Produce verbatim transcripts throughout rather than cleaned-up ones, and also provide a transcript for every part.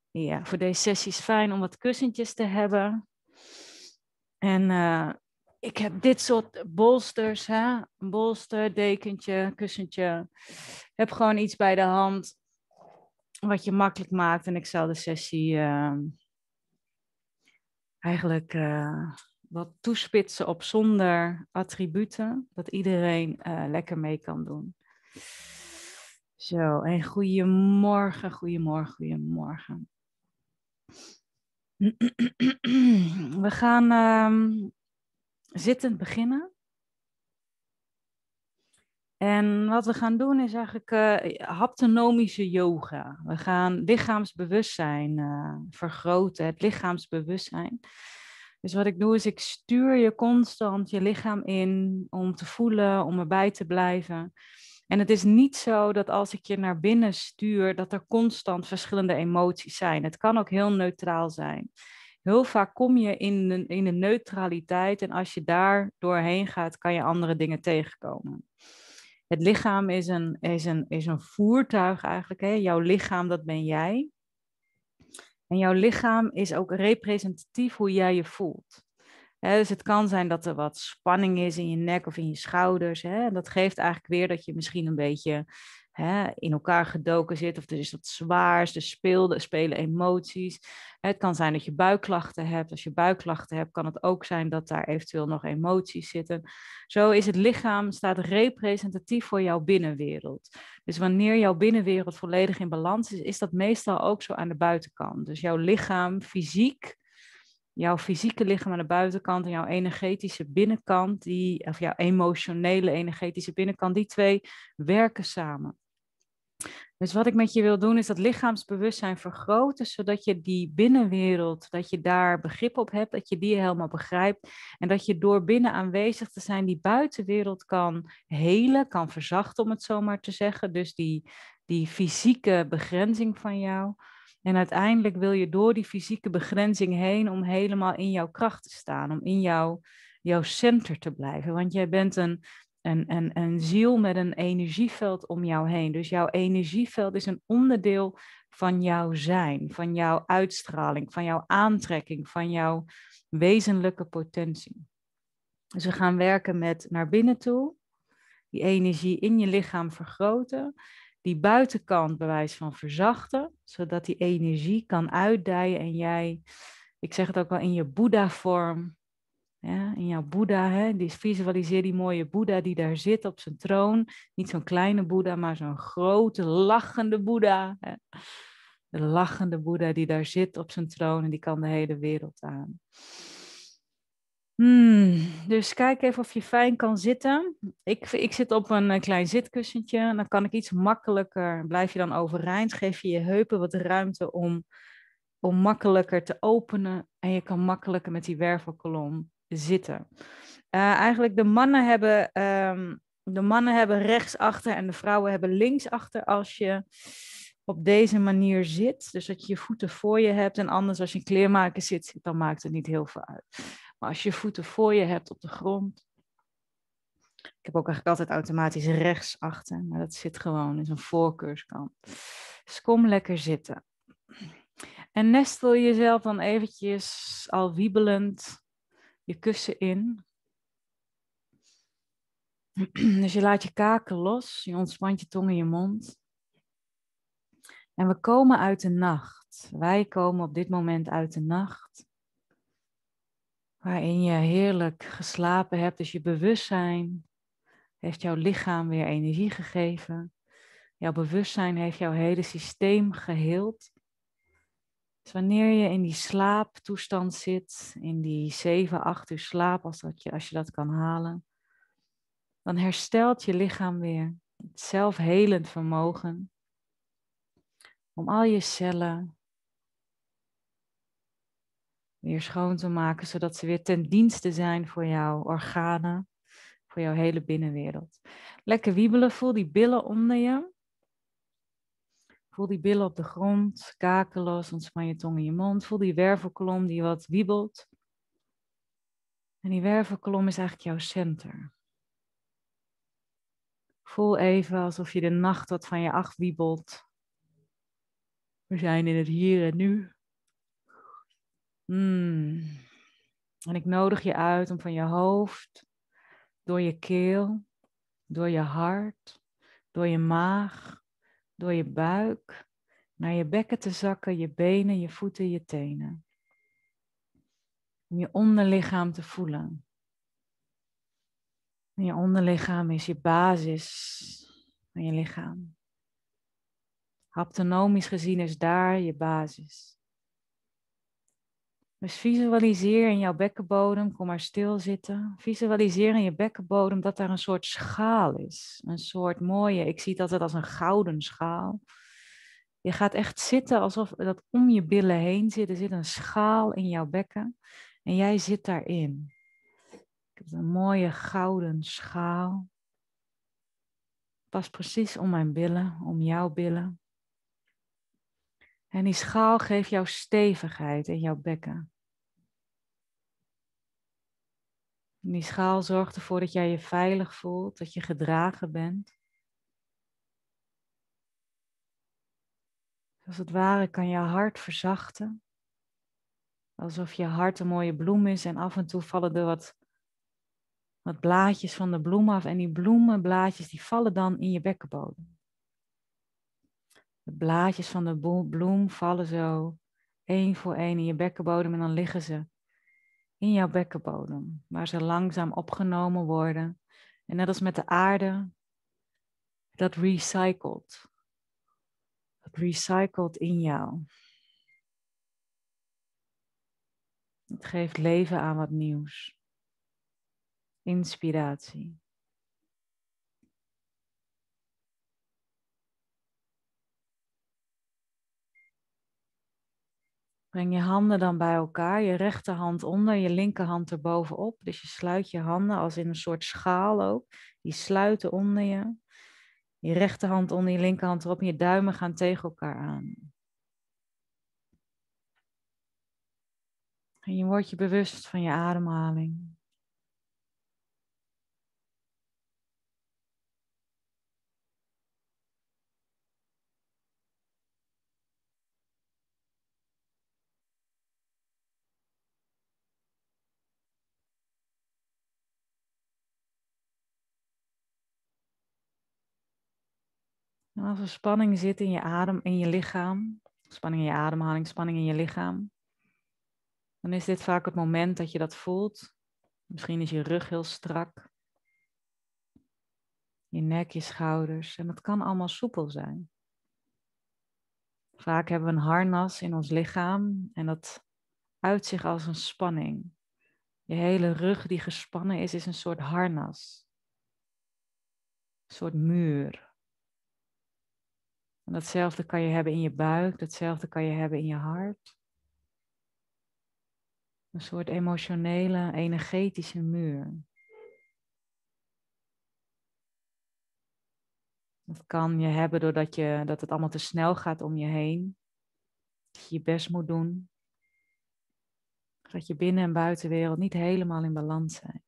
Ja, voor deze sessie is het fijn om wat kussentjes te hebben. En uh, ik heb dit soort bolsters, hè? Een bolster, dekentje, kussentje. Ik heb gewoon iets bij de hand wat je makkelijk maakt. En ik zal de sessie uh, eigenlijk uh, wat toespitsen op zonder attributen. Dat iedereen uh, lekker mee kan doen. Zo, en goedemorgen, goedemorgen, goedemorgen. We gaan uh, zittend beginnen. En wat we gaan doen is eigenlijk uh, haptonomische yoga. We gaan lichaamsbewustzijn uh, vergroten, het lichaamsbewustzijn. Dus wat ik doe is ik stuur je constant je lichaam in om te voelen, om erbij te blijven. En het is niet zo dat als ik je naar binnen stuur, dat er constant verschillende emoties zijn. Het kan ook heel neutraal zijn. Heel vaak kom je in de, in de neutraliteit en als je daar doorheen gaat, kan je andere dingen tegenkomen. Het lichaam is een, is een, is een voertuig eigenlijk. Hè? Jouw lichaam, dat ben jij. En jouw lichaam is ook representatief hoe jij je voelt. Hè? Dus het kan zijn dat er wat spanning is in je nek of in je schouders. Hè? Dat geeft eigenlijk weer dat je misschien een beetje hè, in elkaar gedoken zit. Of er is wat zwaars, er speelde, spelen emoties. Het kan zijn dat je buikklachten hebt. Als je buikklachten hebt, kan het ook zijn dat daar eventueel nog emoties zitten. Zo is het lichaam, staat representatief voor jouw binnenwereld. Dus wanneer jouw binnenwereld volledig in balans is, is dat meestal ook zo aan de buitenkant. Dus jouw lichaam, fysiek, jouw fysieke lichaam aan de buitenkant en jouw energetische binnenkant, die, of jouw emotionele energetische binnenkant, die twee werken samen. Dus wat ik met je wil doen is dat lichaamsbewustzijn vergroten, zodat je die binnenwereld, dat je daar begrip op hebt, dat je die helemaal begrijpt en dat je door binnen aanwezig te zijn die buitenwereld kan helen, kan verzachten om het zo maar te zeggen. Dus die, die fysieke begrenzing van jou. En uiteindelijk wil je door die fysieke begrenzing heen om helemaal in jouw kracht te staan, om in jouw, jouw center te blijven. Want jij bent een Een, een, een ziel met een energieveld om jou heen. Dus jouw energieveld is een onderdeel van jouw zijn, van jouw uitstraling, van jouw aantrekking, van jouw wezenlijke potentie. Dus we gaan werken met naar binnen toe, die energie in je lichaam vergroten, die buitenkant bewijs van verzachten, zodat die energie kan uitdijen en jij, ik zeg het ook wel in je Boeddha-vorm, ja, in jouw Boeddha, hè, dus visualiseer die mooie Boeddha die daar zit op zijn troon. Niet zo'n kleine Boeddha, maar zo'n grote, lachende Boeddha. Hè. De lachende Boeddha die daar zit op zijn troon en die kan de hele wereld aan. Hmm, dus kijk even of je fijn kan zitten. Ik, ik zit op een klein zitkussentje. Dan kan ik iets makkelijker, blijf je dan overeind, geef je je heupen wat ruimte om, om makkelijker te openen. En je kan makkelijker met die wervelkolom zitten. Uh, eigenlijk de mannen hebben, um, de mannen hebben rechtsachter en de vrouwen hebben linksachter als je op deze manier zit. Dus dat je je voeten voor je hebt en anders als je een kleermaker zit, dan maakt het niet heel veel uit. Maar als je je voeten voor je hebt op de grond. Ik heb ook eigenlijk altijd automatisch rechtsachter, maar dat zit gewoon, is een voorkeurskant. Dus kom lekker zitten. En nestel jezelf dan eventjes al wiebelend je kussen in. Dus je laat je kaken los, je ontspant je tong in je mond. En we komen uit de nacht. Wij komen op dit moment uit de nacht. Waarin je heerlijk geslapen hebt. Dus je bewustzijn heeft jouw lichaam weer energie gegeven. Jouw bewustzijn heeft jouw hele systeem geheeld. Dus wanneer je in die slaaptoestand zit, in die zeven, acht uur slaap, als, dat je, als je dat kan halen, dan herstelt je lichaam weer het zelfhelend vermogen om al je cellen weer schoon te maken, zodat ze weer ten dienste zijn voor jouw organen, voor jouw hele binnenwereld. Lekker wiebelen, voel die billen onder je. Voel die billen op de grond, kaken los, ontspan je tong in je mond. Voel die wervelkolom die wat wiebelt. En die wervelkolom is eigenlijk jouw center. Voel even alsof je de nacht wat van je afwiebelt. We zijn in het hier en nu. Mm. En ik nodig je uit om van je hoofd, door je keel, door je hart, door je maag, door je buik, naar je bekken te zakken, je benen, je voeten, je tenen. Om je onderlichaam te voelen. En je onderlichaam is je basis van je lichaam. Haptonomisch gezien is daar je basis. Dus visualiseer in jouw bekkenbodem, kom maar stil zitten. Visualiseer in je bekkenbodem dat daar een soort schaal is. Een soort mooie, ik zie dat het als een gouden schaal. Je gaat echt zitten alsof dat om je billen heen zit. Er zit een schaal in jouw bekken en jij zit daarin. Ik heb een mooie gouden schaal. Past precies om mijn billen, om jouw billen. En die schaal geeft jou stevigheid in jouw bekken. En die schaal zorgt ervoor dat jij je veilig voelt, dat je gedragen bent. Als het ware kan je hart verzachten. Alsof je hart een mooie bloem is en af en toe vallen er wat, wat blaadjes van de bloem af. En die bloemenblaadjes die vallen dan in je bekkenbodem. De blaadjes van de bloem vallen zo één voor één in je bekkenbodem en dan liggen ze in jouw bekkenbodem. Waar ze langzaam opgenomen worden. En net als met de aarde, dat recycelt. Dat recycelt in jou. Het geeft leven aan wat nieuws. Inspiratie. Breng je handen dan bij elkaar, je rechterhand onder, je linkerhand erbovenop. Dus je sluit je handen als in een soort schaal ook. Die sluiten onder je. Je rechterhand onder je linkerhand erop en je duimen gaan tegen elkaar aan. En je wordt je bewust van je ademhaling. En als er spanning zit in je adem, in je lichaam, spanning in je ademhaling, spanning in je lichaam, dan is dit vaak het moment dat je dat voelt. Misschien is je rug heel strak. Je nek, je schouders. En dat kan allemaal soepel zijn. Vaak hebben we een harnas in ons lichaam en dat uit zich als een spanning. Je hele rug die gespannen is, is een soort harnas. Een soort muur. En datzelfde kan je hebben in je buik, datzelfde kan je hebben in je hart. Een soort emotionele, energetische muur. Dat kan je hebben doordat je, dat het allemaal te snel gaat om je heen. Dat je je best moet doen. Dat je binnen- en buitenwereld niet helemaal in balans zijn.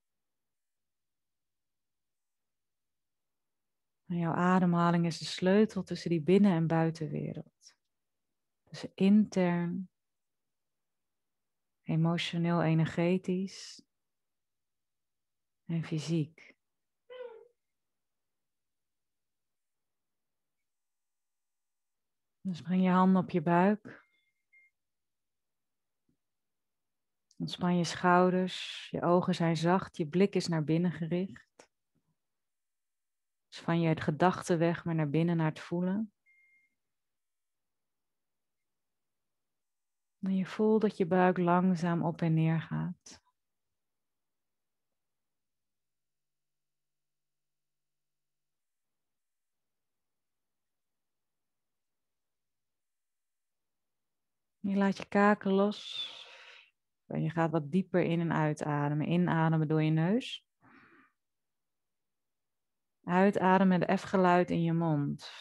En jouw ademhaling is de sleutel tussen die binnen- en buitenwereld. Tussen intern, emotioneel, energetisch en fysiek. Dus breng je handen op je buik. Ontspan je schouders, je ogen zijn zacht, je blik is naar binnen gericht. Dus van je het gedachten weg, maar naar binnen, naar het voelen. En je voelt dat je buik langzaam op en neer gaat. Je laat je kaken los. En je gaat wat dieper in en uitademen. Inademen door je neus. Uitademen met F-geluid in je mond.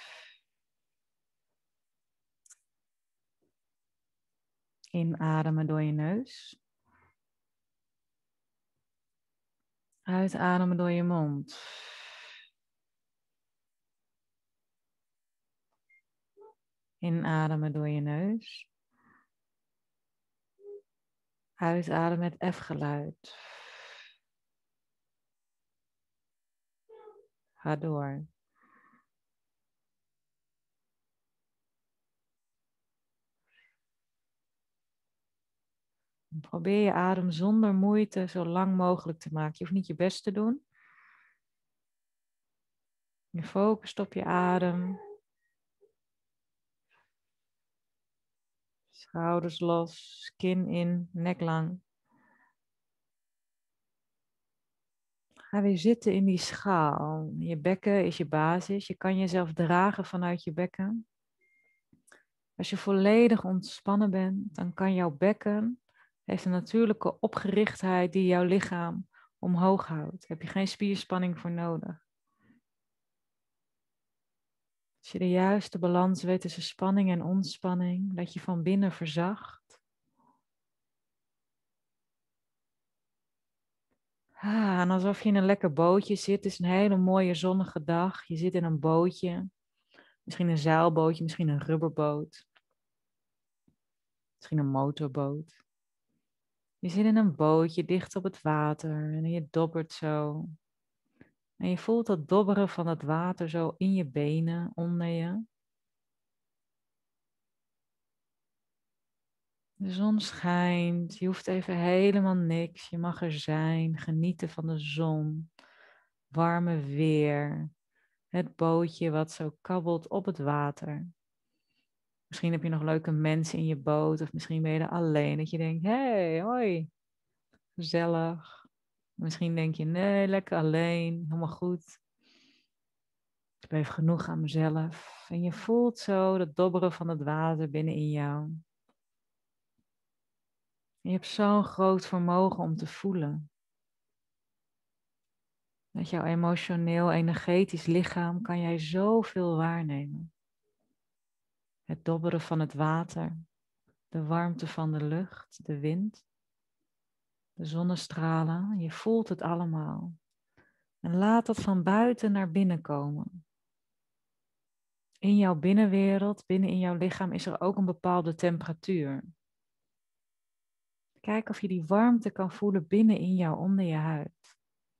Inademen door je neus. Uitademen door je mond. Inademen door je neus. Uitademen met F-geluid. Ga door. Probeer je adem zonder moeite zo lang mogelijk te maken. Je hoeft niet je best te doen. Je focust op je adem. Schouders los, kin in, nek lang. Ga weer zitten in die schaal. Je bekken is je basis. Je kan jezelf dragen vanuit je bekken. Als je volledig ontspannen bent, dan kan jouw bekken, heeft een natuurlijke opgerichtheid die jouw lichaam omhoog houdt. Daar heb je geen spierspanning voor nodig. Als je de juiste balans weet tussen spanning en ontspanning, dat je van binnen verzacht. Ah, en alsof je in een lekker bootje zit. Het is een hele mooie zonnige dag. Je zit in een bootje. Misschien een zeilbootje, misschien een rubberboot. Misschien een motorboot. Je zit in een bootje dicht op het water en je dobbert zo. En je voelt dat dobberen van het water zo in je benen, onder je. De zon schijnt, je hoeft even helemaal niks. Je mag er zijn, genieten van de zon, warme weer, het bootje wat zo kabbelt op het water. Misschien heb je nog leuke mensen in je boot of misschien ben je er alleen. Dat je denkt, hé, hey, hoi, gezellig. Misschien denk je, nee, lekker alleen, helemaal goed. Ik heb even genoeg aan mezelf. En je voelt zo dat dobberen van het water binnenin jou. Je hebt zo'n groot vermogen om te voelen. Met jouw emotioneel, energetisch lichaam kan jij zoveel waarnemen. Het dobberen van het water, de warmte van de lucht, de wind, de zonnestralen. Je voelt het allemaal. En laat dat van buiten naar binnen komen. In jouw binnenwereld, binnen in jouw lichaam, is er ook een bepaalde temperatuur. Kijk of je die warmte kan voelen binnen in jou, onder je huid.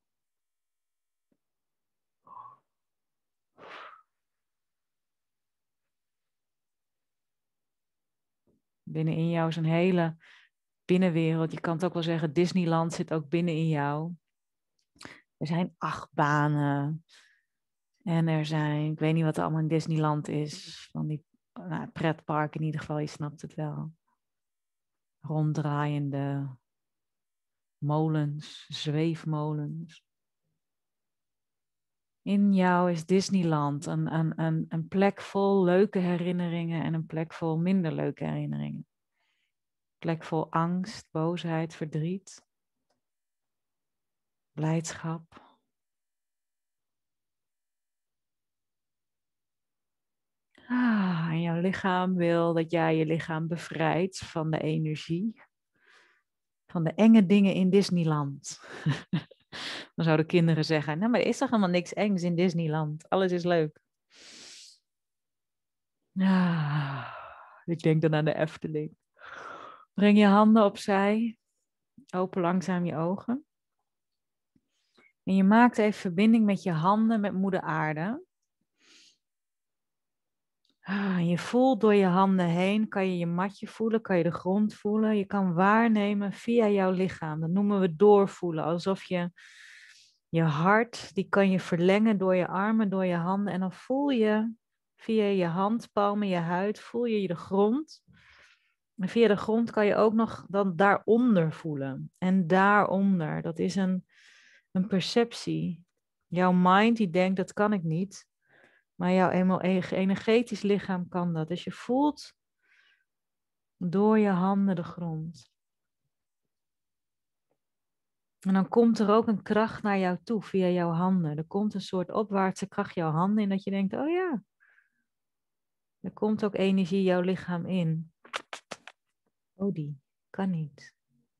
Binnenin jou is een hele binnenwereld. Je kan het ook wel zeggen, Disneyland zit ook binnenin jou. Er zijn achtbanen. En er zijn, ik weet niet wat er allemaal in Disneyland is. Van die nou, pretpark in ieder geval, je snapt het wel. Ronddraaiende molens, zweefmolens. In jou is Disneyland een, een, een, een plek vol leuke herinneringen en een plek vol minder leuke herinneringen. Een plek vol angst, boosheid, verdriet, blijdschap. Ah, en jouw lichaam wil dat jij je lichaam bevrijdt van de energie, van de enge dingen in Disneyland. Dan zouden kinderen zeggen, nou maar er is toch helemaal niks engs in Disneyland, alles is leuk. Ah, ik denk dan aan de Efteling. Breng je handen opzij, open langzaam je ogen. En je maakt even verbinding met je handen, met moeder aarde. Ah, je voelt door je handen heen, kan je je matje voelen, kan je de grond voelen. Je kan waarnemen via jouw lichaam. Dat noemen we doorvoelen. Alsof je je hart, die kan je verlengen door je armen, door je handen. En dan voel je via je handpalmen, je huid, voel je de grond. En via de grond kan je ook nog dan daaronder voelen. En daaronder, dat is een, een perceptie. Jouw mind die denkt, dat kan ik niet. Maar jouw energetisch lichaam kan dat. Dus je voelt door je handen de grond. En dan komt er ook een kracht naar jou toe via jouw handen. Er komt een soort opwaartse kracht jouw handen in dat je denkt, oh ja. Er komt ook energie jouw lichaam in. Oh die, kan niet.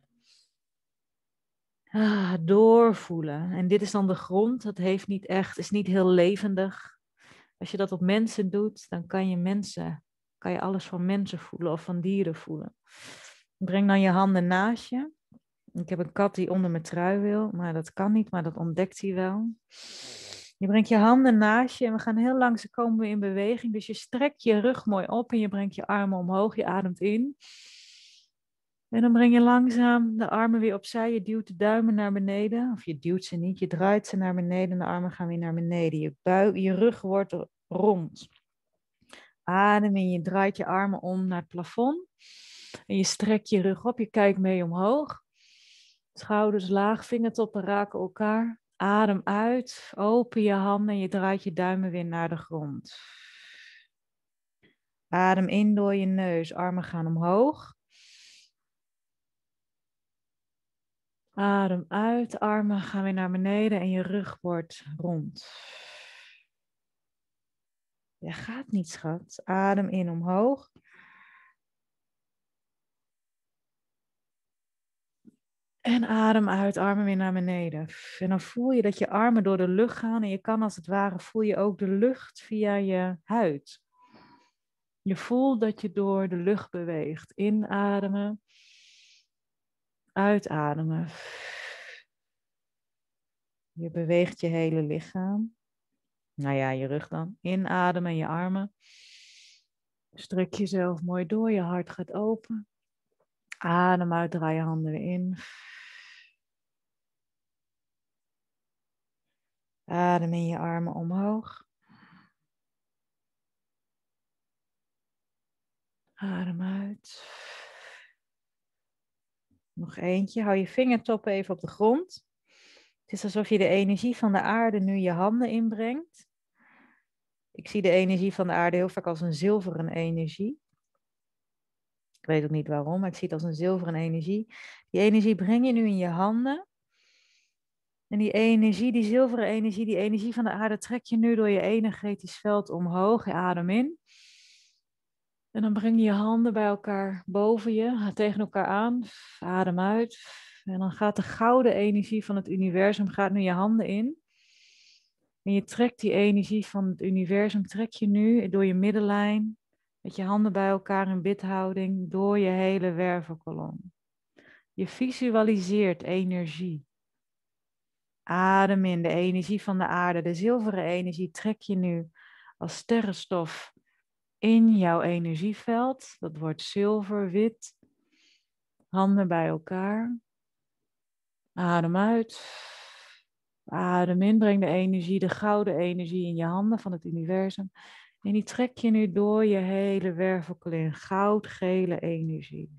Ah, doorvoelen. En dit is dan de grond. Dat heeft niet echt, is niet heel levendig. Als je dat op mensen doet, dan kan je mensen kan je alles van mensen voelen of van dieren voelen. Breng dan je handen naast je. Ik heb een kat die onder mijn trui wil, maar dat kan niet, maar dat ontdekt hij wel. Je brengt je handen naast je en we gaan heel langzaam komen we in beweging. Dus je strekt je rug mooi op en je brengt je armen omhoog, je ademt in. En dan breng je langzaam de armen weer opzij. Je duwt de duimen naar beneden. Of je duwt ze niet, je draait ze naar beneden en de armen gaan weer naar beneden. Je, buik, je rug wordt rond. Adem in, je draait je armen om naar het plafond. En je strekt je rug op, je kijkt mee omhoog. Schouders laag, vingertoppen raken elkaar. Adem uit, open je handen en je draait je duimen weer naar de grond. Adem in door je neus, armen gaan omhoog. Adem uit, armen gaan weer naar beneden en je rug wordt rond. Je gaat niet, schat. Adem in omhoog. En adem uit, armen weer naar beneden. En dan voel je dat je armen door de lucht gaan en je kan als het ware, voel je ook de lucht via je huid. Je voelt dat je door de lucht beweegt. Inademen. Uitademen. Je beweegt je hele lichaam. Nou ja, je rug dan. Inademen, je armen. Strek jezelf mooi door, je hart gaat open. Adem uit, draai je handen weer in. Adem in je armen omhoog. Adem uit. Nog eentje. Hou je vingertoppen even op de grond. Het is alsof je de energie van de aarde nu je handen inbrengt. Ik zie de energie van de aarde heel vaak als een zilveren energie. Ik weet ook niet waarom, maar ik zie het als een zilveren energie. Die energie breng je nu in je handen. En die energie, die zilveren energie, die energie van de aarde trek je nu door je energetisch veld omhoog. Je adem in. En dan breng je je handen bij elkaar boven je, tegen elkaar aan. Adem uit. En dan gaat de gouden energie van het universum, gaat nu je handen in. En je trekt die energie van het universum, trek je nu door je middenlijn, met je handen bij elkaar in bidhouding, door je hele wervelkolom. Je visualiseert energie. Adem in de energie van de aarde, de zilveren energie trek je nu als sterrenstof in jouw energieveld. Dat wordt zilver, wit. Handen bij elkaar. Adem uit. Adem in, breng de energie, de gouden energie in je handen van het universum. En die trek je nu door je hele wervelkolom. Goudgele energie.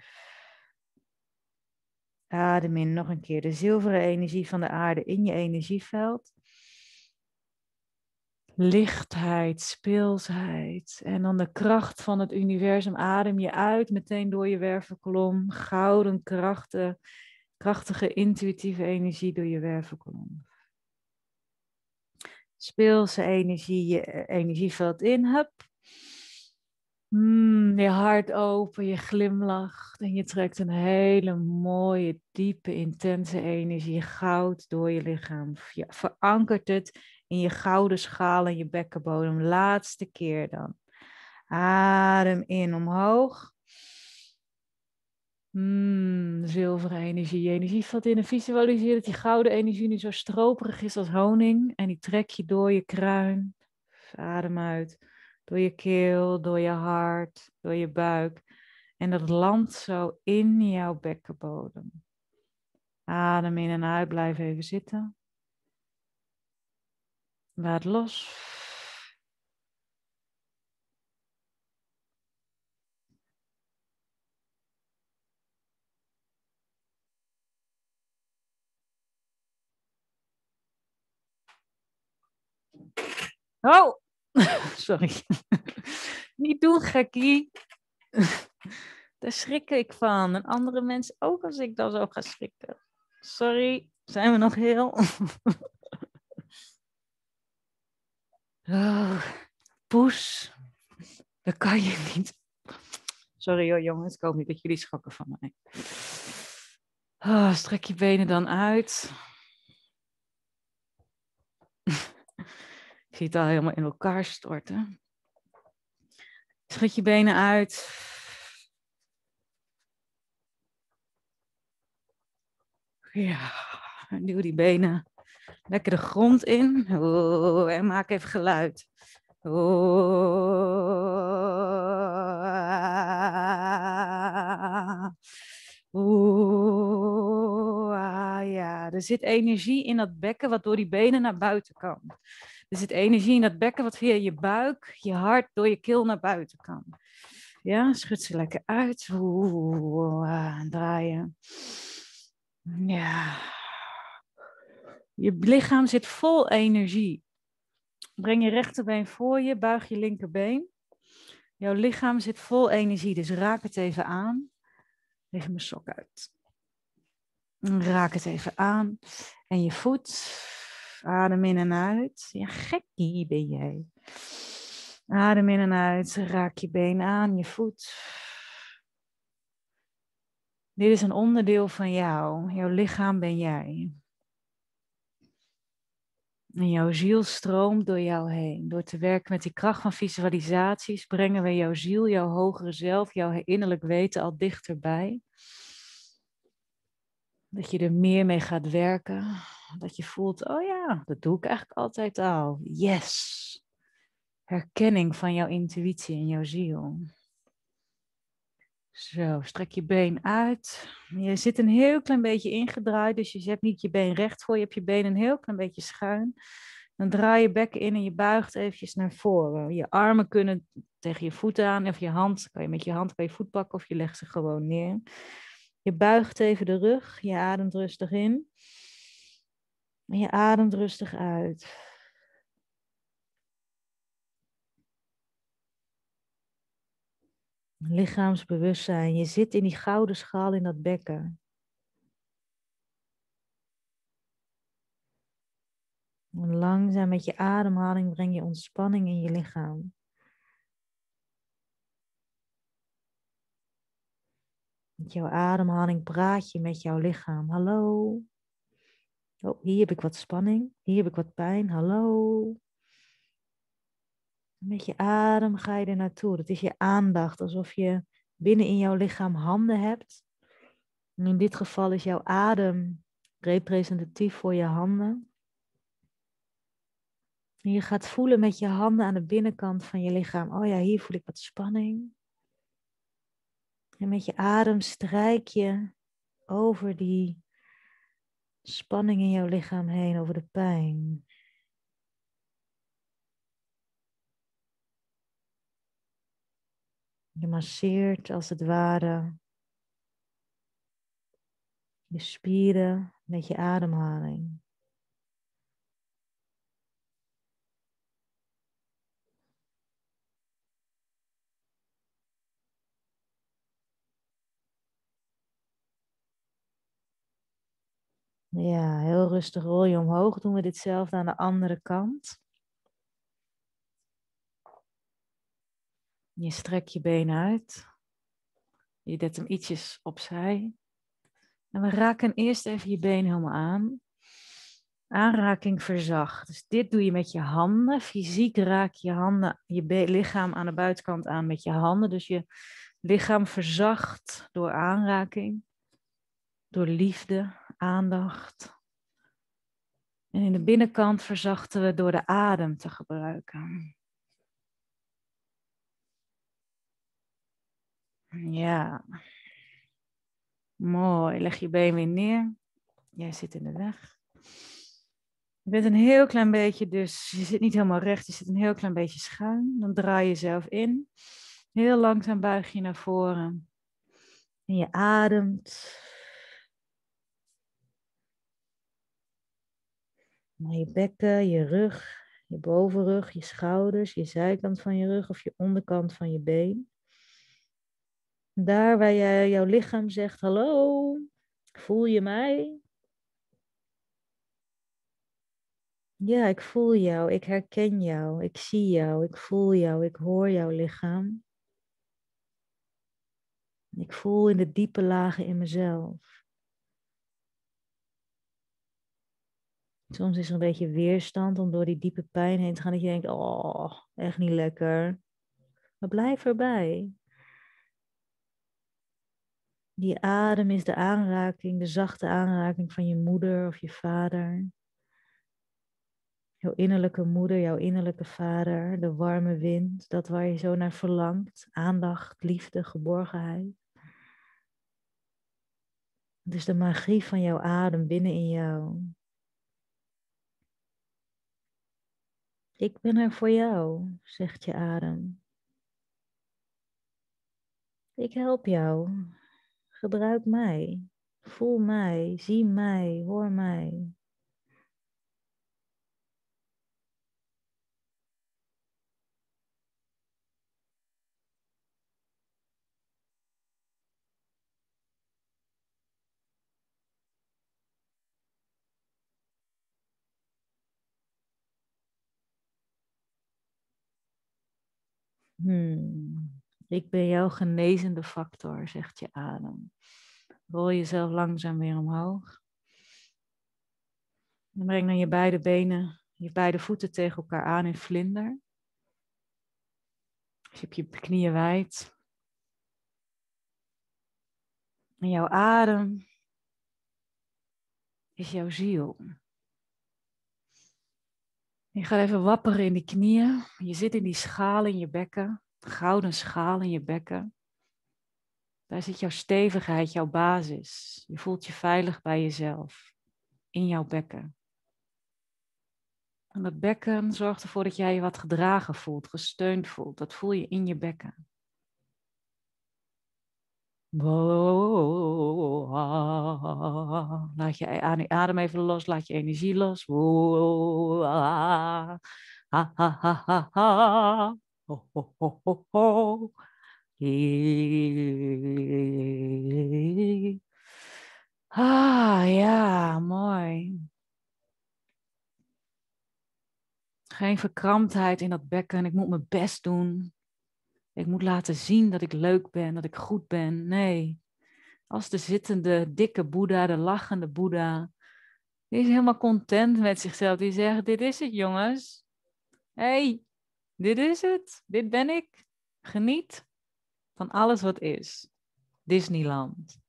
Adem in nog een keer de zilveren energie van de aarde in je energieveld. Lichtheid, speelsheid en dan de kracht van het universum adem je uit meteen door je wervelkolom. Gouden krachten, krachtige intuïtieve energie door je wervelkolom. Speelse energie, je energieveld in, hup. Mm, je hart open, je glimlacht en je trekt een hele mooie, diepe, intense energie, goud door je lichaam. Je verankert het in je gouden schaal en je bekkenbodem. Laatste keer dan. Adem in omhoog. Mm, zilveren energie. Je energie valt in en visualiseer dat die gouden energie nu zo stroperig is als honing. En die trek je door je kruin. Adem uit. Door je keel, door je hart, door je buik. En dat landt zo in jouw bekkenbodem. Adem in en uit, blijf even zitten. Laat los. Oh, sorry. Niet doen, gekkie. Daar schrik ik van. En andere mensen ook als ik dan zo ga schrikken. Sorry, zijn we nog heel? Oh, poes, dat kan je niet. Sorry hoor jongens, ik hoop niet dat jullie schokken van mij. Oh, strek je benen dan uit. Ik zie het al helemaal in elkaar storten. Schud je benen uit. Ja, duw die benen lekker de grond in. Oh, en maak even geluid. Oh, oh, ah, ja. Er zit energie in dat bekken wat door die benen naar buiten kan. Er zit energie in dat bekken wat via je buik, je hart, door je keel naar buiten kan. Ja, schud ze lekker uit. Oeh, ah, draaien. Ja. Je lichaam zit vol energie. Breng je rechterbeen voor je, buig je linkerbeen. Jouw lichaam zit vol energie, dus raak het even aan. Even mijn sok uit. Raak het even aan. En je voet. Adem in en uit. Ja, gekkie ben jij. Adem in en uit. Raak je been aan, je voet. Dit is een onderdeel van jou. Jouw lichaam ben jij. En jouw ziel stroomt door jou heen. Door te werken met die kracht van visualisaties brengen we jouw ziel, jouw hogere zelf, jouw innerlijk weten al dichterbij. Dat je er meer mee gaat werken. Dat je voelt, oh ja, dat doe ik eigenlijk altijd al. Yes. Herkenning van jouw intuïtie en jouw ziel. Zo, strek je been uit. Je zit een heel klein beetje ingedraaid, dus je hebt niet je been recht voor je, je hebt je been een heel klein beetje schuin. Dan draai je bekken in en je buigt eventjes naar voren. Je armen kunnen tegen je voeten aan, of je hand, kan je met je hand kan je voet pakken of je legt ze gewoon neer. Je buigt even de rug, je ademt rustig in. En je ademt rustig uit. Lichaamsbewustzijn, je zit in die gouden schaal in dat bekken. En langzaam met je ademhaling breng je ontspanning in je lichaam. Met jouw ademhaling praat je met jouw lichaam. Hallo. Oh, hier heb ik wat spanning. Hier heb ik wat pijn. Hallo. Met je adem ga je er naartoe. Dat is je aandacht. Alsof je binnen in jouw lichaam handen hebt. En in dit geval is jouw adem representatief voor je handen. En je gaat voelen met je handen aan de binnenkant van je lichaam. Oh ja, hier voel ik wat spanning. En met je adem strijk je over die spanning in jouw lichaam heen, over de pijn. Je masseert als het ware je spieren met je ademhaling. Ja, heel rustig rol je omhoog. Doen we ditzelfde aan de andere kant. Je strekt je been uit. Je zet hem ietsjes opzij. En we raken eerst even je been helemaal aan. Aanraking verzacht. Dus dit doe je met je handen. Fysiek raak je handen, je lichaam aan de buitenkant aan met je handen. Dus je lichaam verzacht door aanraking. Door liefde, aandacht. En in de binnenkant verzachten we door de adem te gebruiken. Ja. Mooi. Leg je been weer neer. Jij zit in de weg. Je bent een heel klein beetje, dus je zit niet helemaal recht, je zit een heel klein beetje schuin. Dan draai je jezelf in. Heel langzaam buig je naar voren. En je ademt. Naar je bekken, je rug, je bovenrug, je schouders, je zijkant van je rug of je onderkant van je been. Daar waar jij, jouw lichaam zegt, hallo, voel je mij? Ja, ik voel jou, ik herken jou, ik zie jou, ik voel jou, ik hoor jouw lichaam. Ik voel in de diepe lagen in mezelf. Soms is er een beetje weerstand om door die diepe pijn heen te gaan. Dat je denkt, oh, echt niet lekker. Maar blijf erbij. Die adem is de aanraking, de zachte aanraking van je moeder of je vader. Jouw innerlijke moeder, jouw innerlijke vader, de warme wind, dat waar je zo naar verlangt. Aandacht, liefde, geborgenheid. Het is de magie van jouw adem binnen in jou. Ik ben er voor jou, zegt je adem. Ik help jou. Gebruik mij. Voel mij, zie mij, hoor mij. Hmm. Ik ben jouw genezende factor, zegt je adem. Rol jezelf langzaam weer omhoog. En breng dan je beide benen, je beide voeten tegen elkaar aan in vlinder. Dus je hebt je knieën wijd. En jouw adem is jouw ziel. Je gaat even wapperen in die knieën. Je zit in die schaal in je bekken. Gouden schaal in je bekken. Daar zit jouw stevigheid, jouw basis. Je voelt je veilig bij jezelf. In jouw bekken. En dat bekken zorgt ervoor dat jij je wat gedragen voelt, gesteund voelt. Dat voel je in je bekken. Laat je adem even los, laat je energie los. Ah, ja, mooi. Geen verkramptheid in dat bekken. Ik moet mijn best doen. Ik moet laten zien dat ik leuk ben, dat ik goed ben. Nee. Als de zittende, dikke Boeddha, de lachende Boeddha. Die is helemaal content met zichzelf. Die zegt, dit is het jongens. Hé, hey, dit is het. Dit ben ik. Geniet van alles wat is. Disneyland.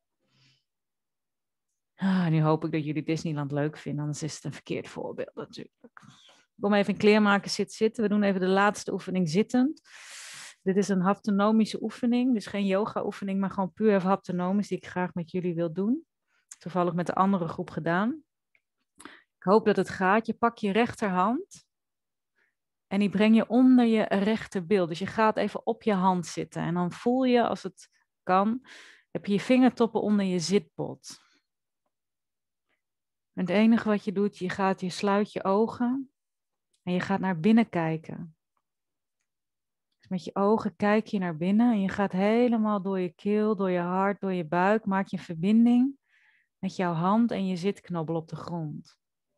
Ah, nu hoop ik dat jullie Disneyland leuk vinden, anders is het een verkeerd voorbeeld natuurlijk. Kom even in kleermaken, zit zitten. We doen even de laatste oefening zittend. Dit is een haptonomische oefening, dus geen yoga oefening, maar gewoon puur even haptonomisch, die ik graag met jullie wil doen. Toevallig met de andere groep gedaan. Ik hoop dat het gaat. Je pakt je rechterhand en die breng je onder je rechterbil. Dus je gaat even op je hand zitten en dan voel je, als het kan, heb je je vingertoppen onder je zitbot. En het enige wat je doet, je gaat, je sluit je ogen en je gaat naar binnen kijken. Dus met je ogen kijk je naar binnen en je gaat helemaal door je keel, door je hart, door je buik, maak je een verbinding met jouw hand en je zitknobbel op de grond.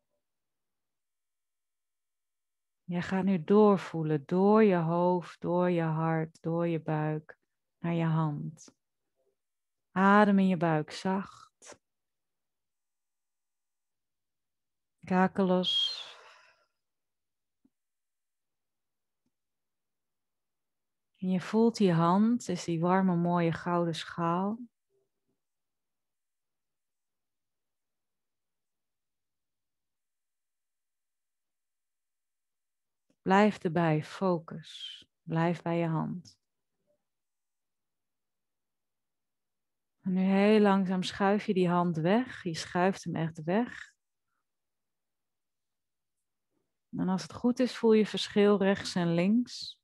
Jij gaat nu doorvoelen, door je hoofd, door je hart, door je buik, naar je hand. Adem in je buik zacht. Kaken los. En je voelt die hand, is die warme, mooie gouden schaal. Blijf erbij, focus. Blijf bij je hand. En nu heel langzaam schuif je die hand weg. Je schuift hem echt weg. En als het goed is, voel je verschil rechts en links.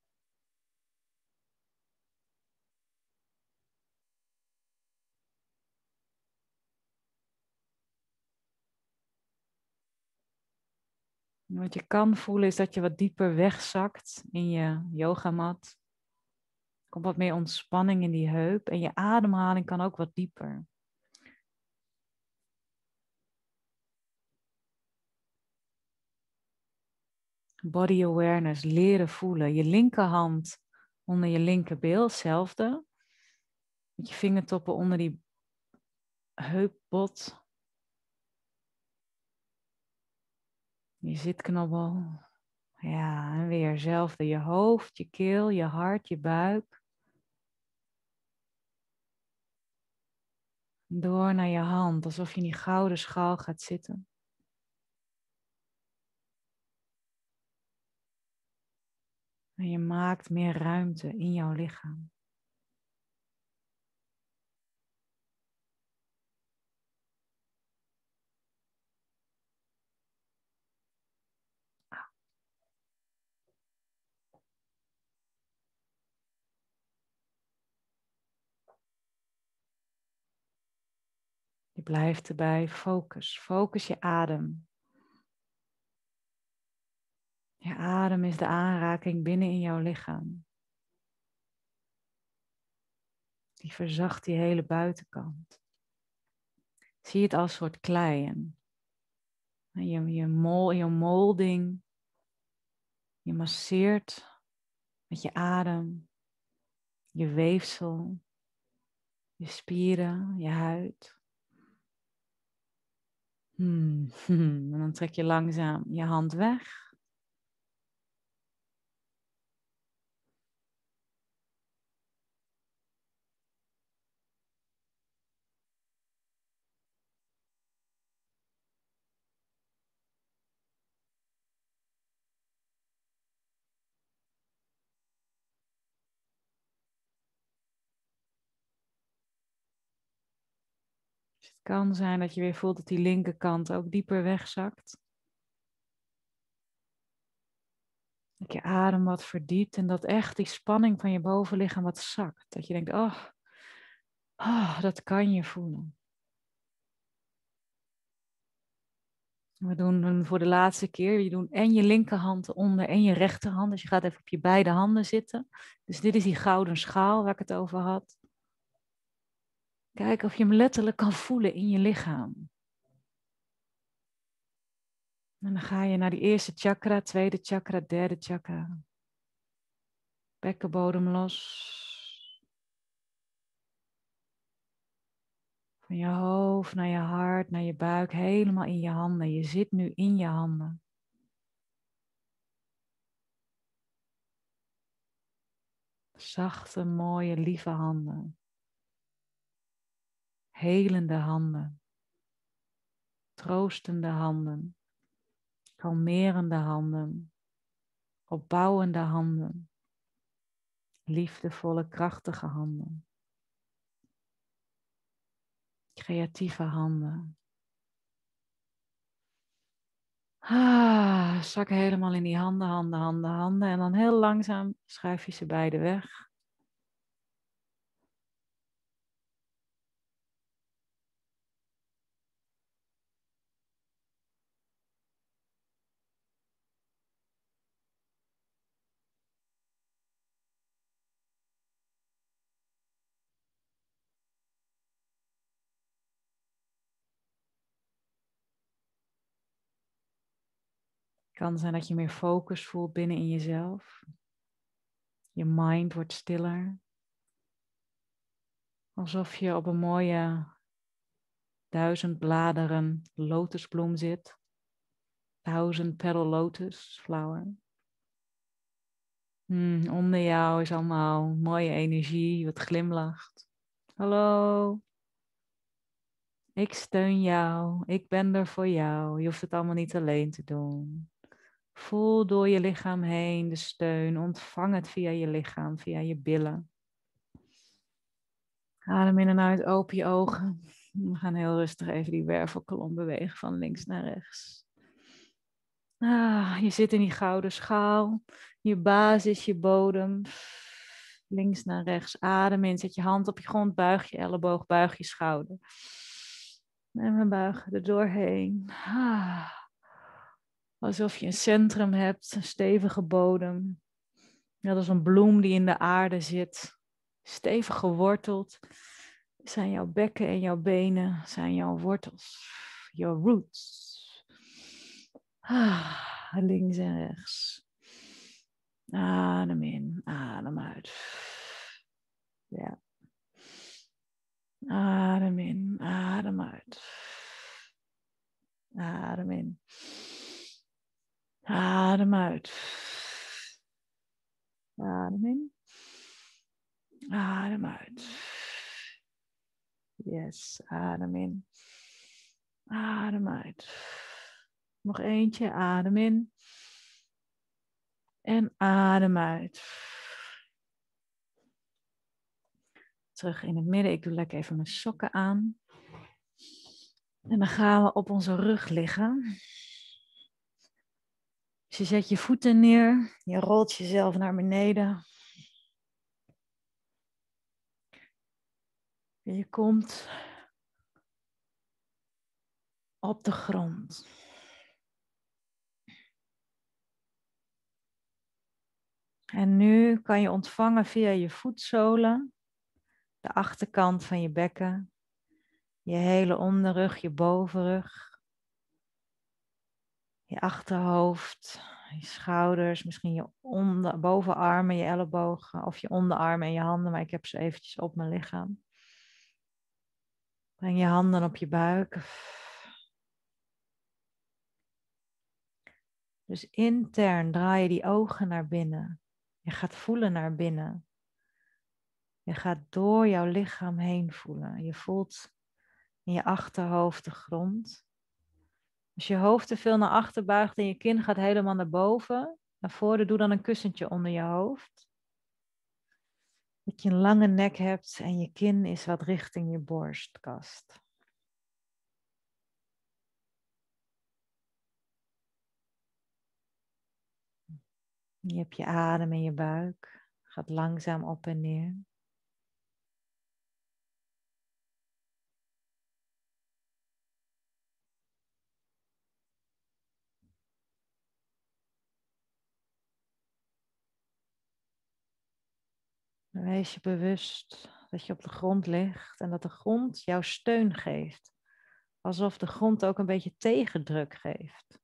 En wat je kan voelen is dat je wat dieper wegzakt in je yogamat. Er komt wat meer ontspanning in die heup. En je ademhaling kan ook wat dieper. Body awareness, leren voelen. Je linkerhand onder je linkerbil, hetzelfde. Met je vingertoppen onder die heupbot. Je zitknobbel. Ja, en weer hetzelfde. Je hoofd, je keel, je hart, je buik. Door naar je hand, alsof je in die gouden schaal gaat zitten. En je maakt meer ruimte in jouw lichaam. Je blijft erbij, focus. Focus je adem. Je adem is de aanraking binnen in jouw lichaam. Die verzacht die hele buitenkant. Zie het als een soort klei. En je, je, mol, je molding. Je masseert met je adem. Je weefsel. Je spieren, je huid. Hmm. En dan trek je langzaam je hand weg. Dus het kan zijn dat je weer voelt dat die linkerkant ook dieper wegzakt. Dat je adem wat verdiept en dat echt die spanning van je bovenlichaam wat zakt. Dat je denkt, oh, oh dat kan je voelen. We doen voor de laatste keer, je doet en je linkerhand onder en je rechterhand. Dus je gaat even op je beide handen zitten. Dus dit is die gouden schaal waar ik het over had. Kijk of je hem letterlijk kan voelen in je lichaam. En dan ga je naar die eerste chakra, tweede chakra, derde chakra. Bekkenbodem los. Van je hoofd naar je hart, naar je buik, helemaal in je handen. Je zit nu in je handen. Zachte, mooie, lieve handen. Helende handen. Troostende handen. Kalmerende handen. Opbouwende handen. Liefdevolle, krachtige handen. Creatieve handen. Ah, zak helemaal in die handen, handen, handen, handen. En dan heel langzaam schuif je ze beide weg. Het kan zijn dat je meer focus voelt binnen in jezelf. Je mind wordt stiller. Alsof je op een mooie duizend bladeren lotusbloem zit. Thousand petal lotus flower. Hmm, onder jou is allemaal mooie energie, wat glimlacht. Hallo, ik steun jou, ik ben er voor jou. Je hoeft het allemaal niet alleen te doen. Voel door je lichaam heen de steun, ontvang het via je lichaam, via je billen. Adem in en uit, open je ogen. We gaan heel rustig even die wervelkolom bewegen van links naar rechts. Ah, je zit in die gouden schaal. Je basis, je bodem. Links naar rechts. Adem in. Zet je hand op je grond. Buig je elleboog. Buig je schouder. En we buigen er doorheen. Ah, alsof je een centrum hebt. Een stevige bodem. Net als een bloem die in de aarde zit. Stevig geworteld. Zijn jouw bekken en jouw benen. Zijn jouw wortels. Your roots. Ah, links en rechts. Adem in, adem uit. Ja. Adem in, adem uit. Adem in. Adem uit. Adem in. Adem uit. Yes, adem in. Adem uit. Nog eentje, adem in. En adem uit. Terug in het midden. Ik doe lekker even mijn sokken aan. En dan gaan we op onze rug liggen. Dus je zet je voeten neer. Je rolt jezelf naar beneden. En je komt op de grond. En nu kan je ontvangen via je voetzolen, de achterkant van je bekken, je hele onderrug, je bovenrug, je achterhoofd, je schouders, misschien je onder, bovenarmen, je ellebogen of je onderarmen en je handen, maar ik heb ze eventjes op mijn lichaam. Breng je handen op je buik. Dus intern draai je die ogen naar binnen. Je gaat voelen naar binnen. Je gaat door jouw lichaam heen voelen. Je voelt in je achterhoofd de grond. Als je hoofd te veel naar achter buigt en je kin gaat helemaal naar boven, naar voren, doe dan een kussentje onder je hoofd. Dat je een lange nek hebt en je kin is wat richting je borstkast. Je hebt je adem in je buik. Gaat langzaam op en neer. Dan wees je bewust dat je op de grond ligt en dat de grond jou steun geeft. Alsof de grond ook een beetje tegendruk geeft.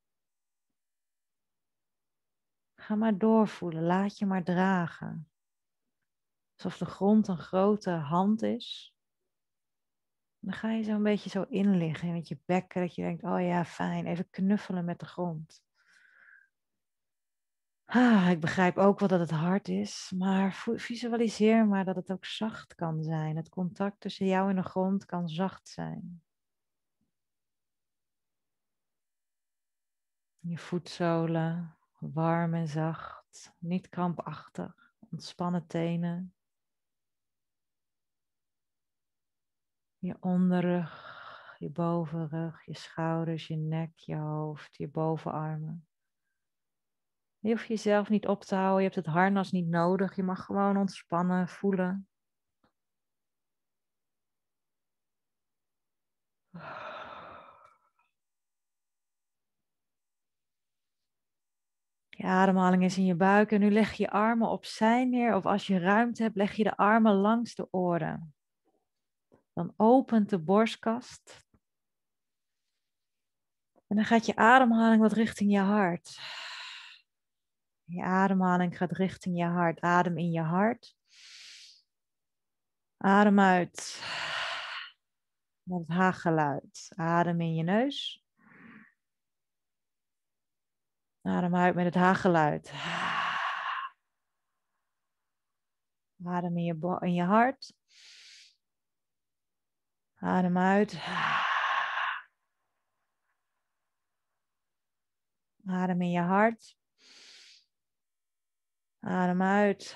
Ga maar doorvoelen, laat je maar dragen. Alsof de grond een grote hand is. Dan ga je zo een beetje zo inliggen met je bekken, dat je denkt, oh ja, fijn, even knuffelen met de grond. Ah, ik begrijp ook wel dat het hard is, maar visualiseer maar dat het ook zacht kan zijn. Het contact tussen jou en de grond kan zacht zijn. Je voetzolen, warm en zacht, niet krampachtig, ontspannen tenen. Je onderrug, je bovenrug, je schouders, je nek, je hoofd, je bovenarmen. Je hoeft jezelf niet op te houden, je hebt het harnas niet nodig. Je mag gewoon ontspannen, voelen. Je ademhaling is in je buik en nu leg je je armen opzij neer. Of als je ruimte hebt, leg je de armen langs de oren. Dan opent de borstkast. En dan gaat je ademhaling wat richting je hart. Je ademhaling gaat richting je hart. Adem in je hart. Adem uit. Met het hageluid. Adem in je neus. Adem uit met het hageluid. Adem in je, bo- in je hart. Adem uit. Adem in je hart. Adem uit.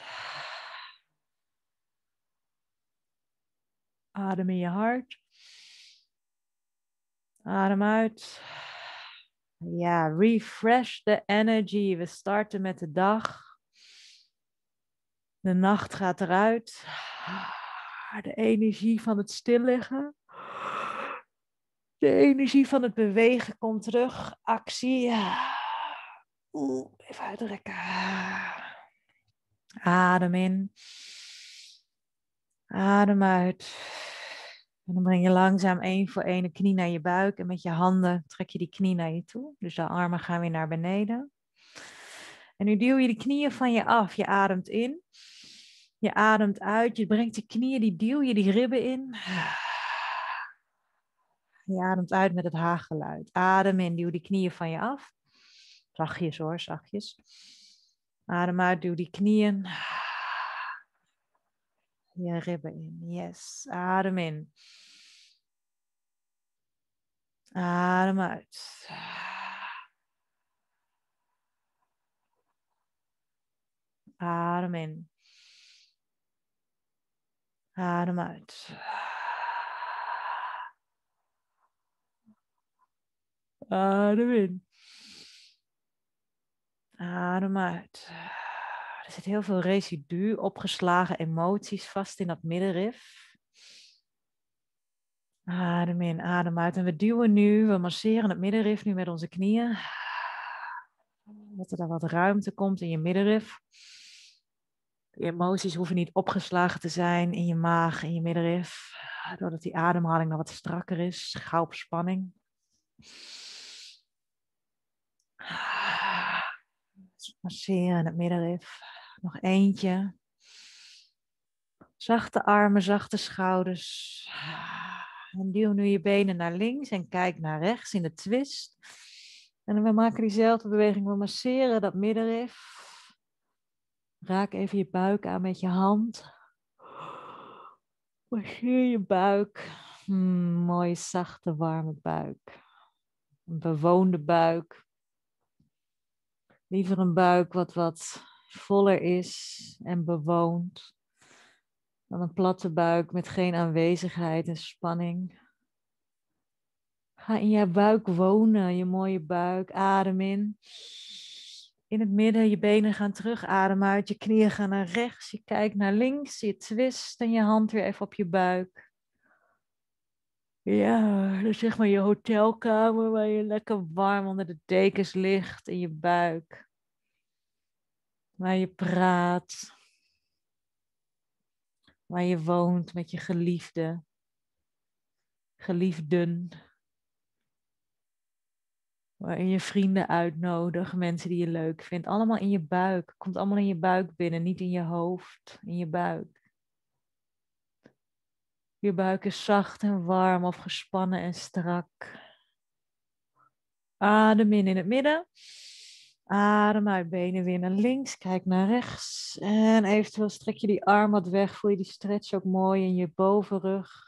Adem in je hart. Adem uit. Ja, refresh the energy. We starten met de dag. De nacht gaat eruit. De energie van het stilliggen. De energie van het bewegen komt terug. Actie. Oeh, even uitrekken. Adem in. Adem uit. En dan breng je langzaam één voor één de knie naar je buik. En met je handen trek je die knie naar je toe. Dus de armen gaan weer naar beneden. En nu duw je de knieën van je af. Je ademt in. Je ademt uit. Je brengt de knieën, die duw je die ribben in. Je ademt uit met het hageluid. Adem in, duw die knieën van je af. Zachtjes hoor, zachtjes. Adem uit, duw die knieën. Je ribben in, yes. Adem in. Adem uit. Adem in. Adem uit. Adem in. Adem uit. Er zit heel veel residu, opgeslagen emoties vast in dat middenrif. Adem in, adem uit. En we duwen nu, we masseren het middenrif nu met onze knieën. Dat er dan wat ruimte komt in je middenrif. De emoties hoeven niet opgeslagen te zijn in je maag, in je middenrif. Doordat die ademhaling dan wat strakker is. Gauw op spanning. Masseren in het middenrif. Nog eentje. Zachte armen, zachte schouders. En duw nu je benen naar links en kijk naar rechts in de twist. En we maken diezelfde beweging. We masseren dat middenrif. Raak even je buik aan met je hand. Masseer je buik. Hmm, mooie, zachte, warme buik. Een bewoonde buik. Liever een buik wat wat voller is en bewoond. Dan een platte buik met geen aanwezigheid en spanning. Ga in je buik wonen, je mooie buik. Adem in. In het midden, je benen gaan terug. Adem uit, je knieën gaan naar rechts. Je kijkt naar links, je twist en je hand weer even op je buik. Ja, dat is zeg maar je hotelkamer waar je lekker warm onder de dekens ligt in je buik. Waar je praat. Waar je woont met je geliefde. Geliefden. Waarin je vrienden uitnodigt, mensen die je leuk vindt. Allemaal in je buik. Komt allemaal in je buik binnen, niet in je hoofd. In je buik. Je buik is zacht en warm of gespannen en strak. Adem in in het midden. Adem uit, benen weer naar links. Kijk naar rechts. En eventueel strek je die arm wat weg. Voel je die stretch ook mooi in je bovenrug.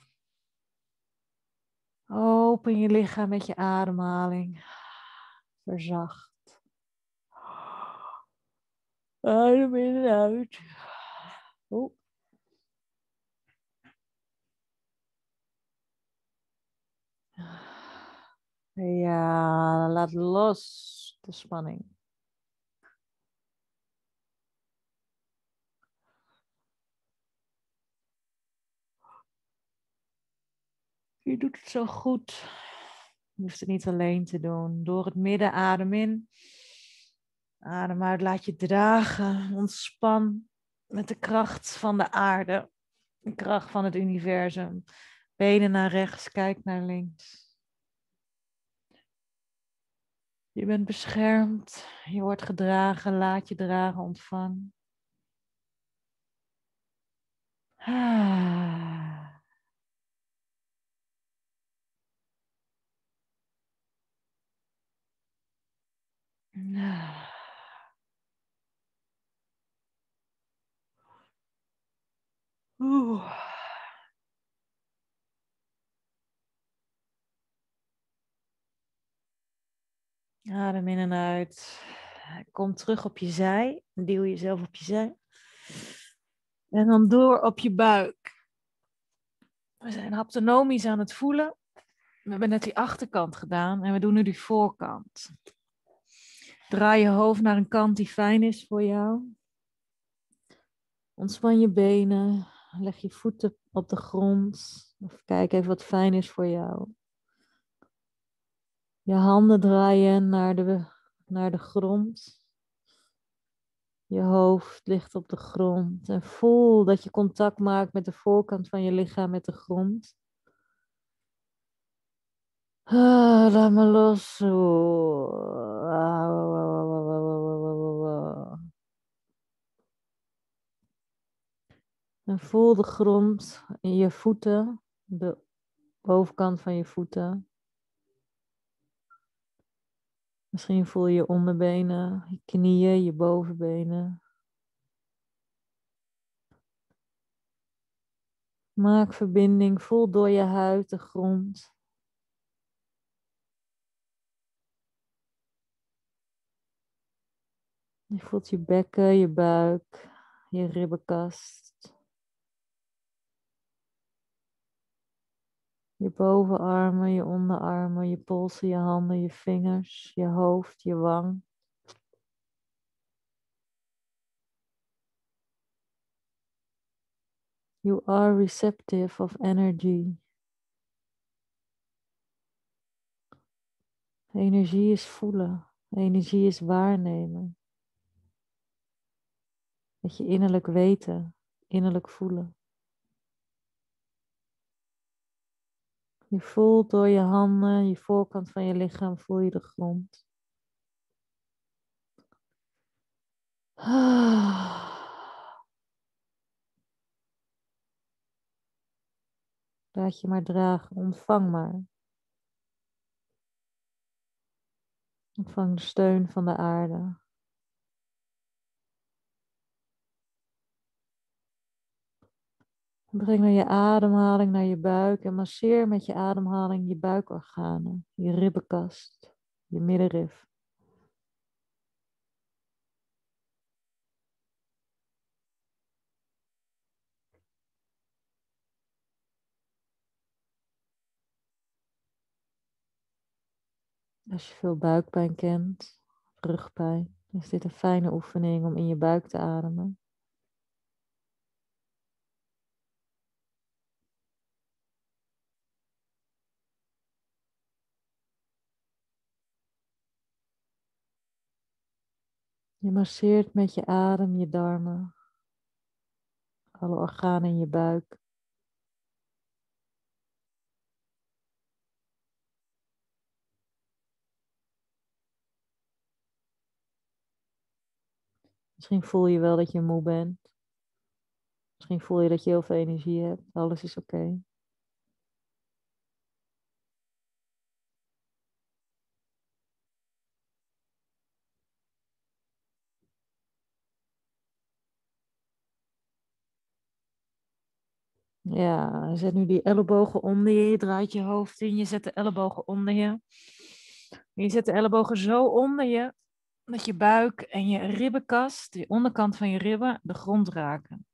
Open je lichaam met je ademhaling. Verzacht. Adem in en uit. Oeh. Ja, laat los de spanning. Je doet het zo goed. Je hoeft het niet alleen te doen. Door het midden adem in. Adem uit, laat je dragen. Ontspan met de kracht van de aarde. De kracht van het universum. Benen naar rechts, kijk naar links. Je bent beschermd. Je wordt gedragen. Laat je dragen, ontvang. Ah. Oeh. Adem in en uit. Kom terug op je zij. Duw jezelf op je zij. En dan door op je buik. We zijn haptonomisch aan het voelen. We hebben net die achterkant gedaan en we doen nu die voorkant. Draai je hoofd naar een kant die fijn is voor jou. Ontspan je benen. Leg je voeten op de grond. Of kijk even wat fijn is voor jou. Je handen draaien naar de, naar de grond. Je hoofd ligt op de grond. En voel dat je contact maakt met de voorkant van je lichaam met de grond. Ah, laat me los. En voel de grond in je voeten, de bovenkant van je voeten. Misschien voel je je onderbenen, je knieën, je bovenbenen. Maak verbinding, voel door je huid de grond. Je voelt je bekken, je buik, je ribbenkast. Je bovenarmen, je onderarmen, je polsen, je handen, je vingers, je hoofd, je wang. You are receptive of energy. Energie is voelen. Energie is waarnemen. Met je innerlijk weten, innerlijk voelen. Je voelt door je handen, je voorkant van je lichaam, voel je de grond. Laat je maar dragen, ontvang maar. Ontvang de steun van de aarde. Breng dan je ademhaling naar je buik en masseer met je ademhaling je buikorganen, je ribbenkast, je middenrif. Als je veel buikpijn kent, rugpijn, is dit een fijne oefening om in je buik te ademen. Je masseert met je adem je darmen, alle organen in je buik. Misschien voel je wel dat je moe bent. Misschien voel je dat je heel veel energie hebt. Alles is oké. Okay. Ja, zet nu die ellebogen onder je. Je draait je hoofd in. Je zet de ellebogen onder je. Je zet de ellebogen zo onder je dat je buik en je ribbenkast, de onderkant van je ribben, de grond raken.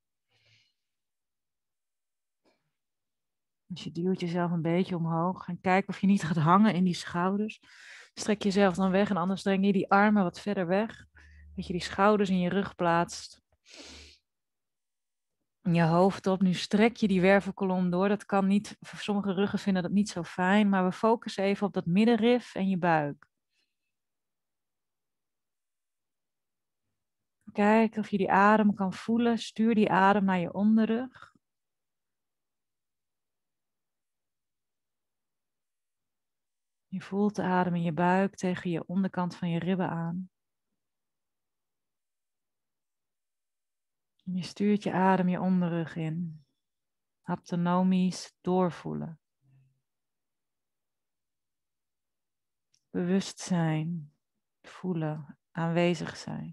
Dus je duwt jezelf een beetje omhoog en kijk of je niet gaat hangen in die schouders. Strek jezelf dan weg en anders streng je die armen wat verder weg. Dat je die schouders in je rug plaatst. Je hoofd op. Nu strek je die wervelkolom door. Dat kan niet, voor sommige ruggen vinden dat niet zo fijn, maar we focussen even op dat middenrif en je buik. Kijk of je die adem kan voelen. Stuur die adem naar je onderrug. Je voelt de adem in je buik tegen je onderkant van je ribben aan. En je stuurt je adem je onderrug in. Haptonomisch doorvoelen. Bewustzijn, voelen, aanwezig zijn.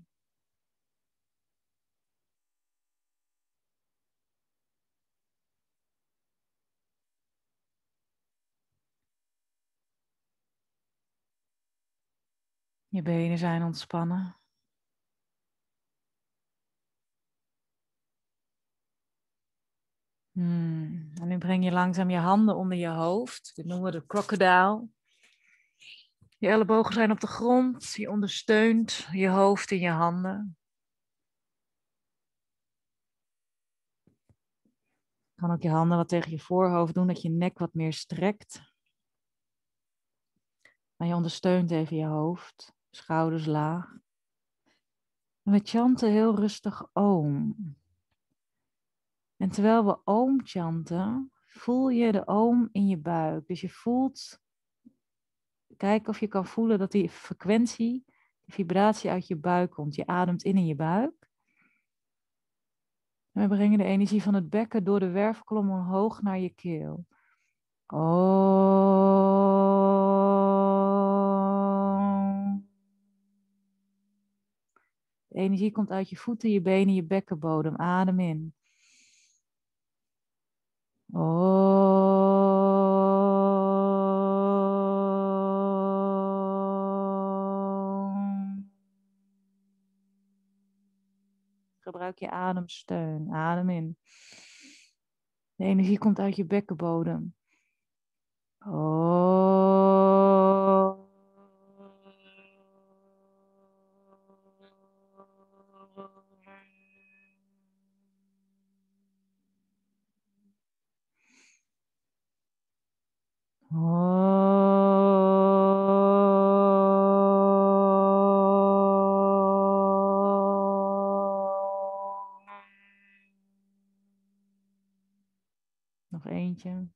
Je benen zijn ontspannen. Hmm. En nu breng je langzaam je handen onder je hoofd. Dit noemen we de crocodile. Je ellebogen zijn op de grond. Je ondersteunt je hoofd in je handen. Je kan ook je handen wat tegen je voorhoofd doen, dat je nek wat meer strekt. Maar je ondersteunt even je hoofd, schouders laag. En we chanten heel rustig Om. En terwijl we Om chanten, voel je de Om in je buik. Dus je voelt, kijk of je kan voelen dat die frequentie, die vibratie uit je buik komt. Je ademt in in je buik. En we brengen de energie van het bekken door de wervelkolom omhoog naar je keel. Om. De energie komt uit je voeten, je benen, je bekkenbodem. Adem in. Om. Gebruik je ademsteun. Adem in. De energie komt uit je bekkenbodem. Om. Nog eentje.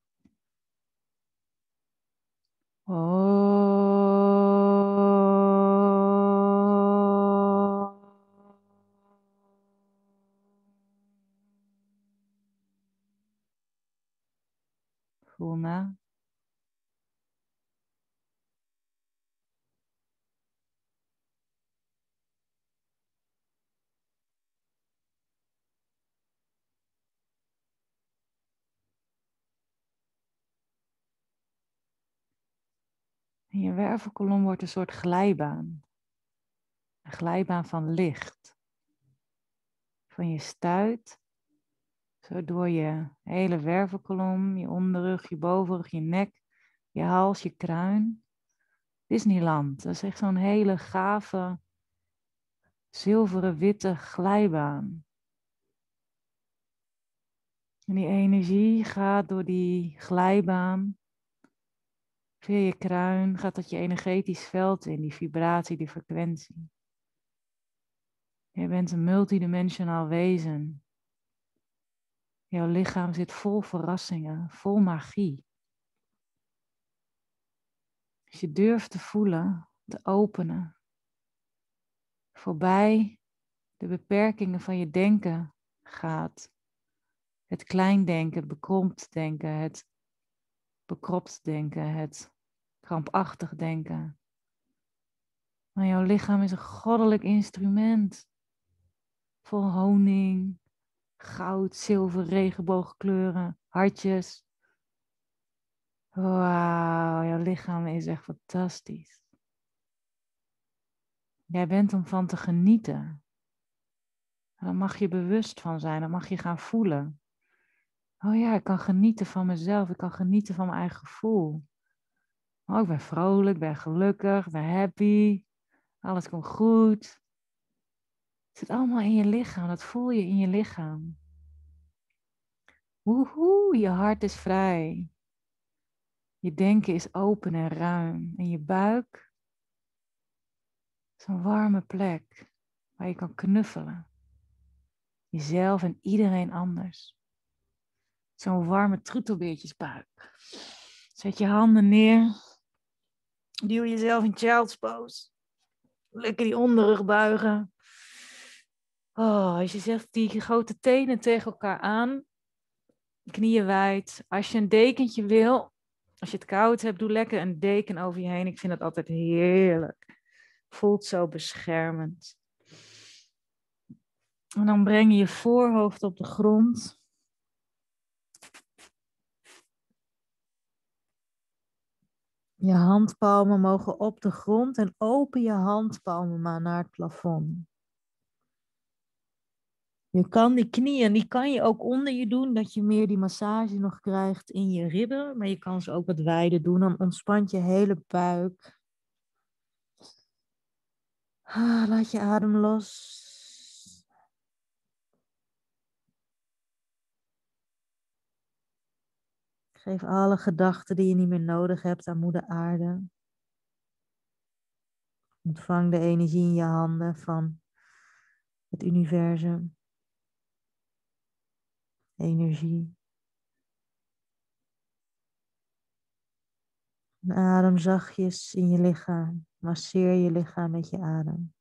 Voel na. En je wervelkolom wordt een soort glijbaan. Een glijbaan van licht. Van je stuit, zo door je hele wervelkolom, je onderrug, je bovenrug, je nek, je hals, je kruin. Disneyland, dat is echt zo'n hele gave, zilveren witte glijbaan. En die energie gaat door die glijbaan, via je kruin, gaat dat je energetisch veld in, die vibratie, die frequentie. Je bent een multidimensionaal wezen. Jouw lichaam zit vol verrassingen, vol magie. Als je durft te voelen, te openen, voorbij de beperkingen van je denken gaat. Het kleindenken, het bekrompt denken, het bekropt denken, het krampachtig denken. Maar jouw lichaam is een goddelijk instrument. Vol honing, goud, zilver, regenboogkleuren, hartjes. Wauw, jouw lichaam is echt fantastisch. Jij bent om van te genieten. Daar mag je bewust van zijn, daar mag je gaan voelen. Oh ja, ik kan genieten van mezelf, ik kan genieten van mijn eigen gevoel. Oh, ik ben vrolijk, ik ben gelukkig, ik ben happy. Alles komt goed. Het zit allemaal in je lichaam, dat voel je in je lichaam. Woehoe, je hart is vrij. Je denken is open en ruim. En je buik is een warme plek waar je kan knuffelen. Jezelf en iedereen anders. Zo'n warme troetelbeertjesbuik. Zet je handen neer. Duw jezelf in child's pose. Lekker die onderrug buigen. Oh, als je zet die grote tenen tegen elkaar aan. Knieën wijd. Als je een dekentje wil. Als je het koud hebt, doe lekker een deken over je heen. Ik vind dat altijd heerlijk. Voelt zo beschermend. En dan breng je je voorhoofd op de grond. Je handpalmen mogen op de grond en open je handpalmen maar naar het plafond. Je kan die knieën, die kan je ook onder je doen, dat je meer die massage nog krijgt in je ribben. Maar je kan ze ook wat wijder doen, dan ontspant je hele buik. Ah, laat je adem los. Geef alle gedachten die je niet meer nodig hebt aan moeder aarde. Ontvang de energie in je handen van het universum. Energie. En adem zachtjes in je lichaam. Masseer je lichaam met je adem.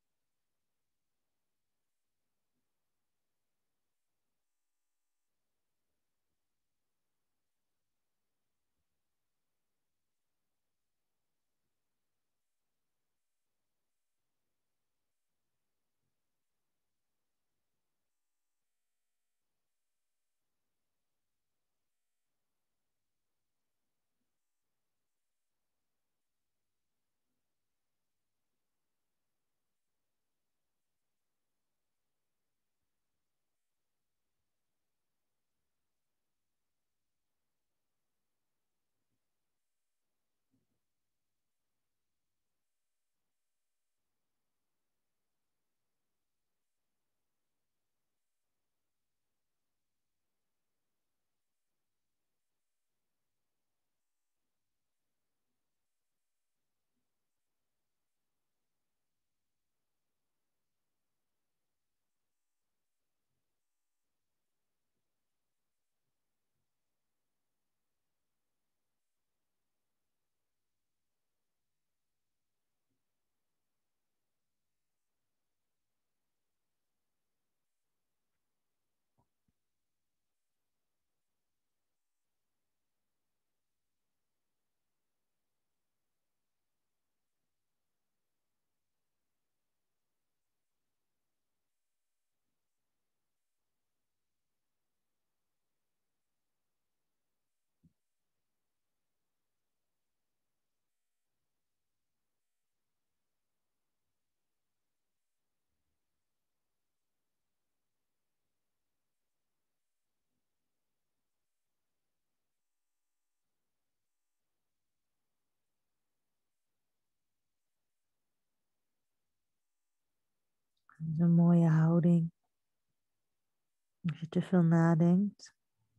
Dat is een mooie houding. Als je te veel nadenkt,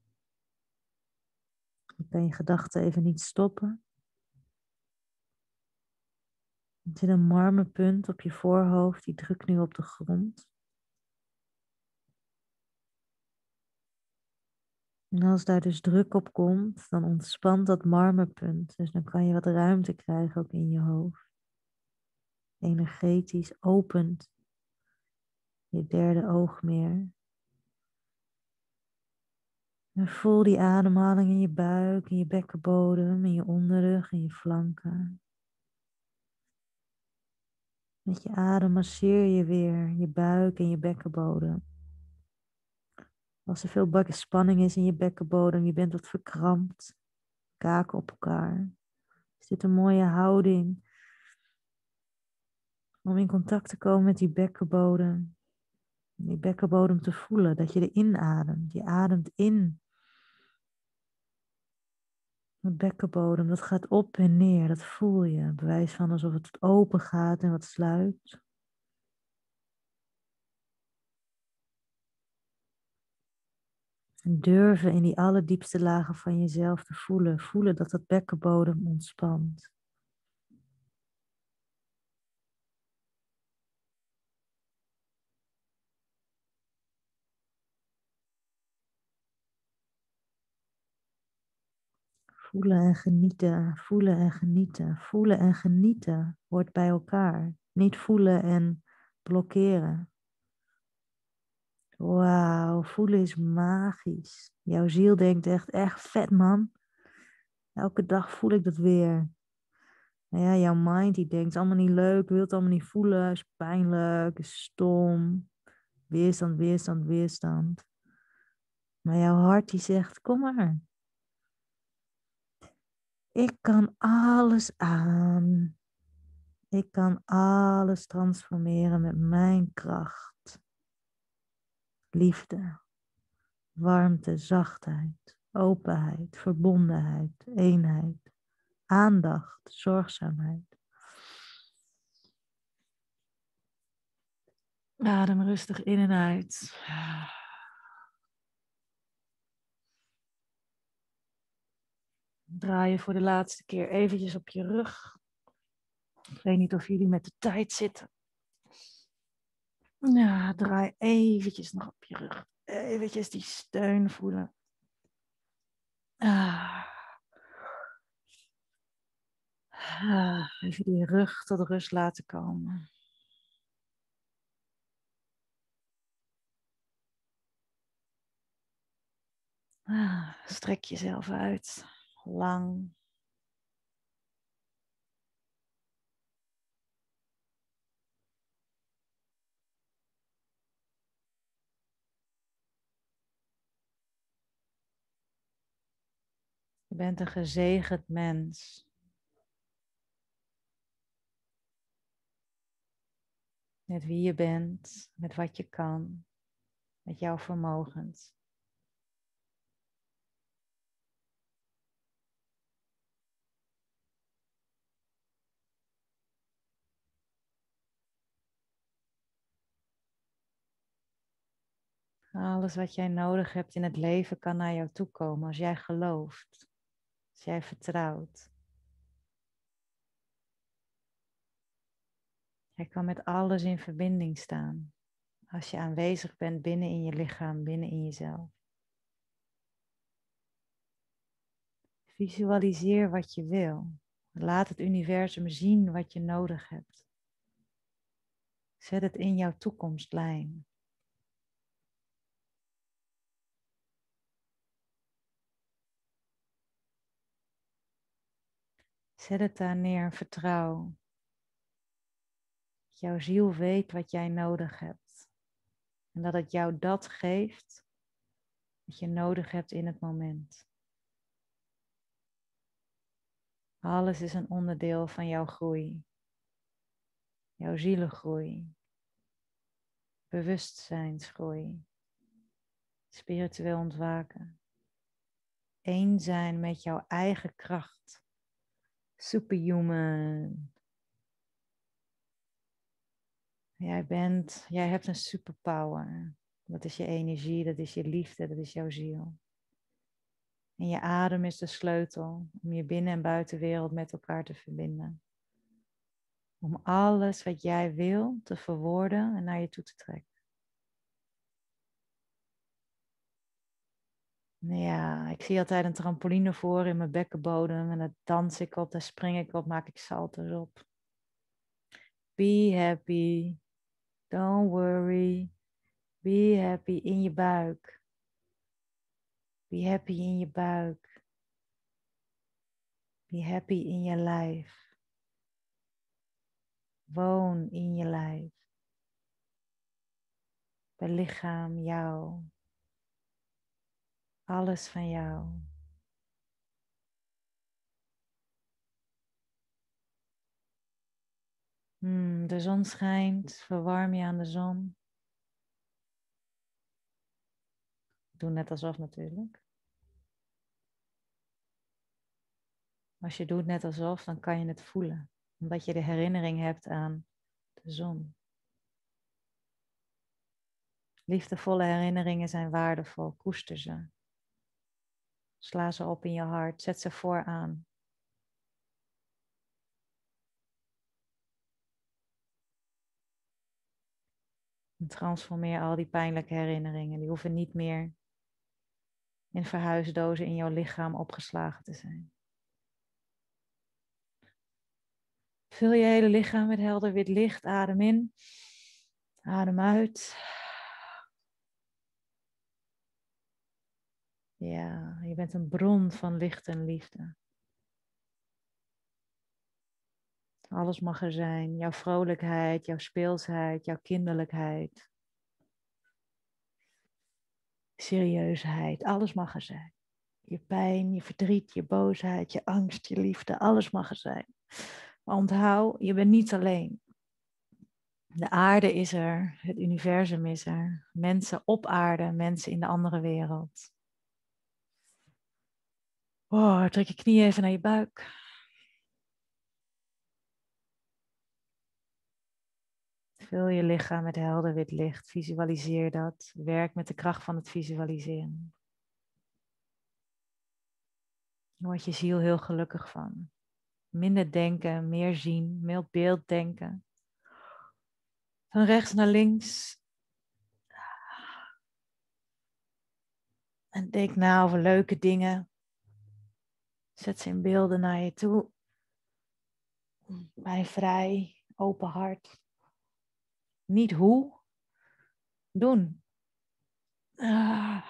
dan kan je gedachten even niet stoppen. Er zit een marmerpunt op je voorhoofd, die drukt nu op de grond. En als daar dus druk op komt, dan ontspant dat marmerpunt. Dus dan kan je wat ruimte krijgen ook in je hoofd. Energetisch opent je derde oog meer. En voel die ademhaling in je buik, in je bekkenbodem, in je onderrug, in je flanken. Met je adem masseer je weer je buik en je bekkenbodem. Als er veel bak- spanning is in je bekkenbodem, je bent wat verkrampt, kaken op elkaar. Is dit een mooie houding om in contact te komen met die bekkenbodem. Die bekkenbodem te voelen, dat je erin ademt. Je ademt in. De bekkenbodem, dat gaat op en neer, dat voel je. Bewijs van alsof het open gaat en wat sluit. En durven in die allerdiepste lagen van jezelf te voelen. Voelen dat dat bekkenbodem ontspant. Voelen en genieten, voelen en genieten, voelen en genieten hoort bij elkaar. Niet voelen en blokkeren. Wauw, voelen is magisch. Jouw ziel denkt echt, echt vet man. Elke dag voel ik dat weer. Nou ja, jouw mind die denkt, allemaal niet leuk, wil het allemaal niet voelen, is pijnlijk, is stom. Weerstand, weerstand, weerstand. Maar jouw hart die zegt, kom maar. Ik kan alles aan. Ik kan alles transformeren met mijn kracht. Liefde, warmte, zachtheid, openheid, verbondenheid, eenheid, aandacht, zorgzaamheid. Adem rustig in en uit. Draai je voor de laatste keer eventjes op je rug. Ik weet niet of jullie met de tijd zitten. Ja, draai eventjes nog op je rug. Eventjes die steun voelen. Ah. Ah, even die rug tot rust laten komen. Ah, strek jezelf uit. Lang. Je bent een gezegend mens. Met wie je bent, met wat je kan, met jouw vermogens. Alles wat jij nodig hebt in het leven kan naar jou toe komen als jij gelooft, als jij vertrouwt. Jij kan met alles in verbinding staan als je aanwezig bent binnen in je lichaam, binnen in jezelf. Visualiseer wat je wil. Laat het universum zien wat je nodig hebt. Zet het in jouw toekomstlijn. Zet het daar neer en vertrouw. Dat jouw ziel weet wat jij nodig hebt. En dat het jou dat geeft wat je nodig hebt in het moment. Alles is een onderdeel van jouw groei. Jouw zielengroei. Bewustzijnsgroei. Spiritueel ontwaken. Eén zijn met jouw eigen kracht. Superhuman. Jij bent, jij hebt een superpower. Dat is je energie, dat is je liefde, dat is jouw ziel. En je adem is de sleutel om je binnen- en buitenwereld met elkaar te verbinden. Om alles wat jij wil te verwoorden en naar je toe te trekken. Ja, ik zie altijd een trampoline voor in mijn bekkenbodem en daar dans ik op, daar spring ik op, maak ik salto's op. Be happy, don't worry, be happy in je buik. Be happy in je buik. Be happy in je lijf. Woon in je lijf. Belichaam jou. Alles van jou. Hmm, de zon schijnt, verwarm je aan de zon. Doe net alsof natuurlijk. Als je doet net alsof, dan kan je het voelen. Omdat je de herinnering hebt aan de zon. Liefdevolle herinneringen zijn waardevol. Koester ze. Sla ze op in je hart. Zet ze vooraan. En transformeer al die pijnlijke herinneringen. Die hoeven niet meer in verhuisdozen in jouw lichaam opgeslagen te zijn. Vul je hele lichaam met helder wit licht. Adem in. Adem uit. Ja, je bent een bron van licht en liefde. Alles mag er zijn. Jouw vrolijkheid, jouw speelsheid, jouw kinderlijkheid. Serieusheid, alles mag er zijn. Je pijn, je verdriet, je boosheid, je angst, je liefde, alles mag er zijn. Maar onthoud, je bent niet alleen. De aarde is er, het universum is er. Mensen op aarde, mensen in de andere wereld. Oh, trek je knieën even naar je buik. Vul je lichaam met helder wit licht. Visualiseer dat. Werk met de kracht van het visualiseren. Daar wordt je ziel heel gelukkig van. Minder denken, meer zien, meer beeld denken. Van rechts naar links. En denk na over leuke dingen. Zet ze in beelden naar je toe. Bij een vrij, open hart. Niet hoe. Doen. Ah.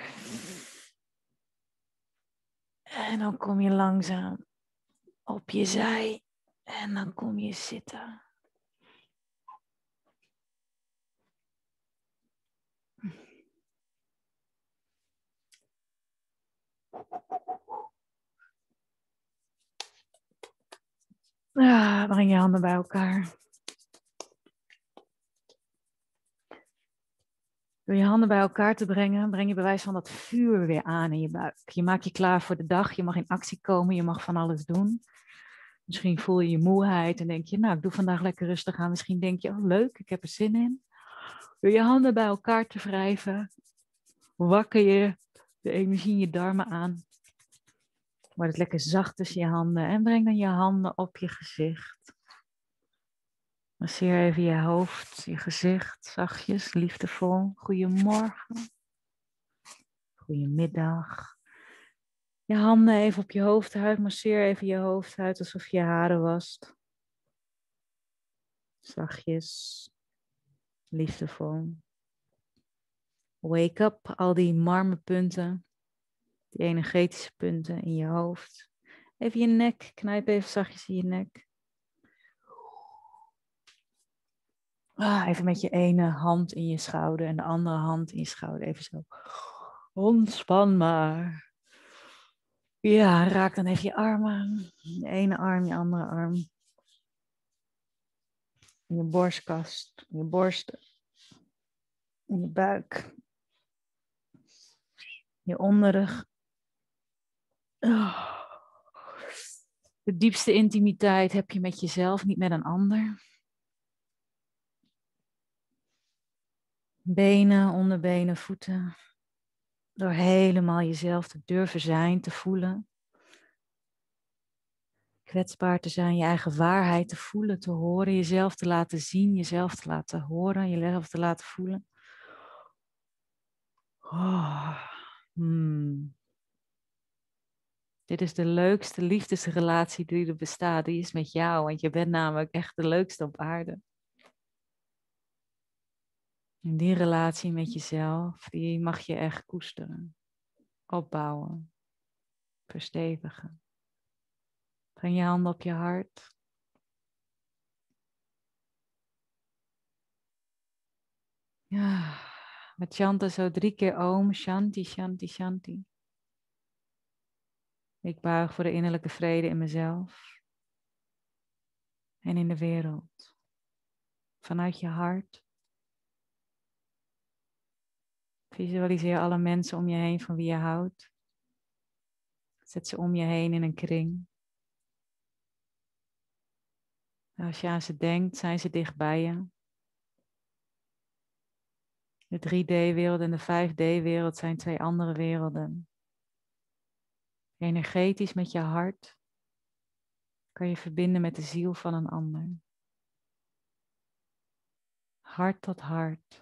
En dan kom je langzaam op je zij. En dan kom je zitten. Ah, breng je handen bij elkaar. Door je handen bij elkaar te brengen, breng je bewijs van dat vuur weer aan in je buik. Je maakt je klaar voor de dag, je mag in actie komen, je mag van alles doen. Misschien voel je je moeheid en denk je, nou, ik doe vandaag lekker rustig aan. Misschien denk je, oh leuk, ik heb er zin in. Door je handen bij elkaar te wrijven, wakker je de energie in je darmen aan. Wordt het lekker zacht tussen je handen en breng dan je handen op je gezicht. Masseer even je hoofd, je gezicht, zachtjes, liefdevol. Goedemorgen. Goedemiddag. Je handen even op je hoofdhuid. Masseer even je hoofdhuid alsof je je haren wast. Zachtjes. Liefdevol. Wake up, al die marmerpunten. Die energetische punten in je hoofd. Even je nek. Knijp even zachtjes in je nek. Ah, even met je ene hand in je schouder en de andere hand in je schouder. Even zo. Ontspan maar. Ja, raak dan even je armen. Je ene arm, je andere arm. In je borstkast, in je borsten. In je buik. Je onderrug. Oh. De diepste intimiteit heb je met jezelf, niet met een ander. Benen, onderbenen, voeten. Door helemaal jezelf te durven zijn, te voelen. Kwetsbaar te zijn, je eigen waarheid te voelen, te horen. Jezelf te laten zien, jezelf te laten horen, jezelf te laten voelen. Oh, hmm. Dit is de leukste liefdesrelatie die er bestaat. Die is met jou, want je bent namelijk echt de leukste op aarde. En die relatie met jezelf, die mag je echt koesteren. Opbouwen. Verstevigen. Breng je handen op je hart. Ja, we chanten zo drie keer Om, Shanti, Shanti, Shanti. Ik buig voor de innerlijke vrede in mezelf. En in de wereld. Vanuit je hart. Visualiseer alle mensen om je heen van wie je houdt. Zet ze om je heen in een kring. Als je aan ze denkt, zijn ze dicht bij je. De drie D-wereld en de vijf D-wereld zijn twee andere werelden. Energetisch met je hart kan je verbinden met de ziel van een ander. Hart tot hart.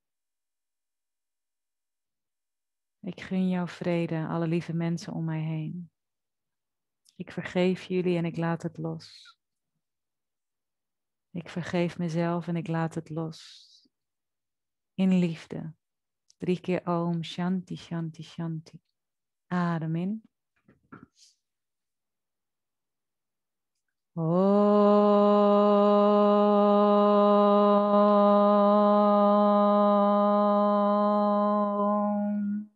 Ik gun jou vrede, alle lieve mensen om mij heen. Ik vergeef jullie en ik laat het los. Ik vergeef mezelf en ik laat het los. In liefde. Drie keer Om, Shanti, Shanti, Shanti. Adem in. Om.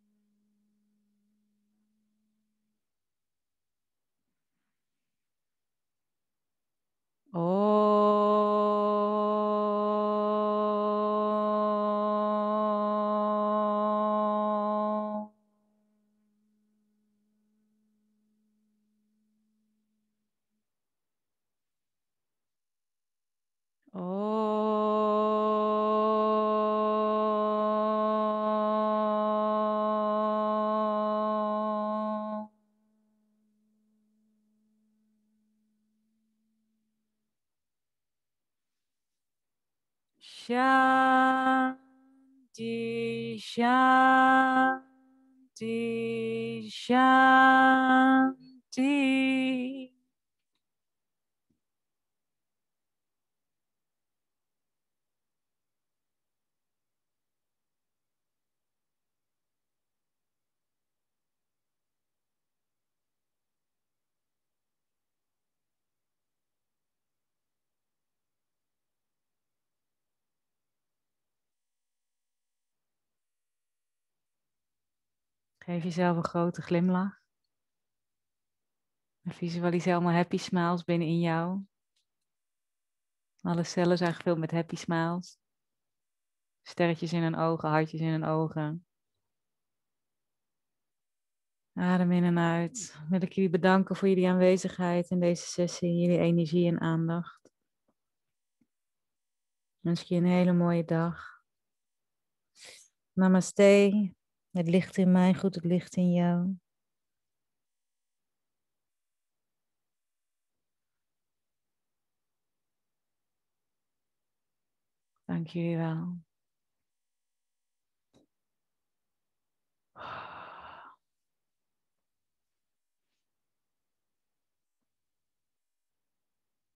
Om. Om. Shanti, Shanti, Shanti. Geef jezelf een grote glimlach. En visualiseer allemaal happy smiles binnenin jou. Alle cellen zijn gevuld met happy smiles. Sterretjes in hun ogen, hartjes in hun ogen. Adem in en uit. Wil ik jullie bedanken voor jullie aanwezigheid in deze sessie, jullie energie en aandacht. Wens ik je een hele mooie dag. Namaste. Het licht in mij, goed het licht in jou. Dank jullie wel.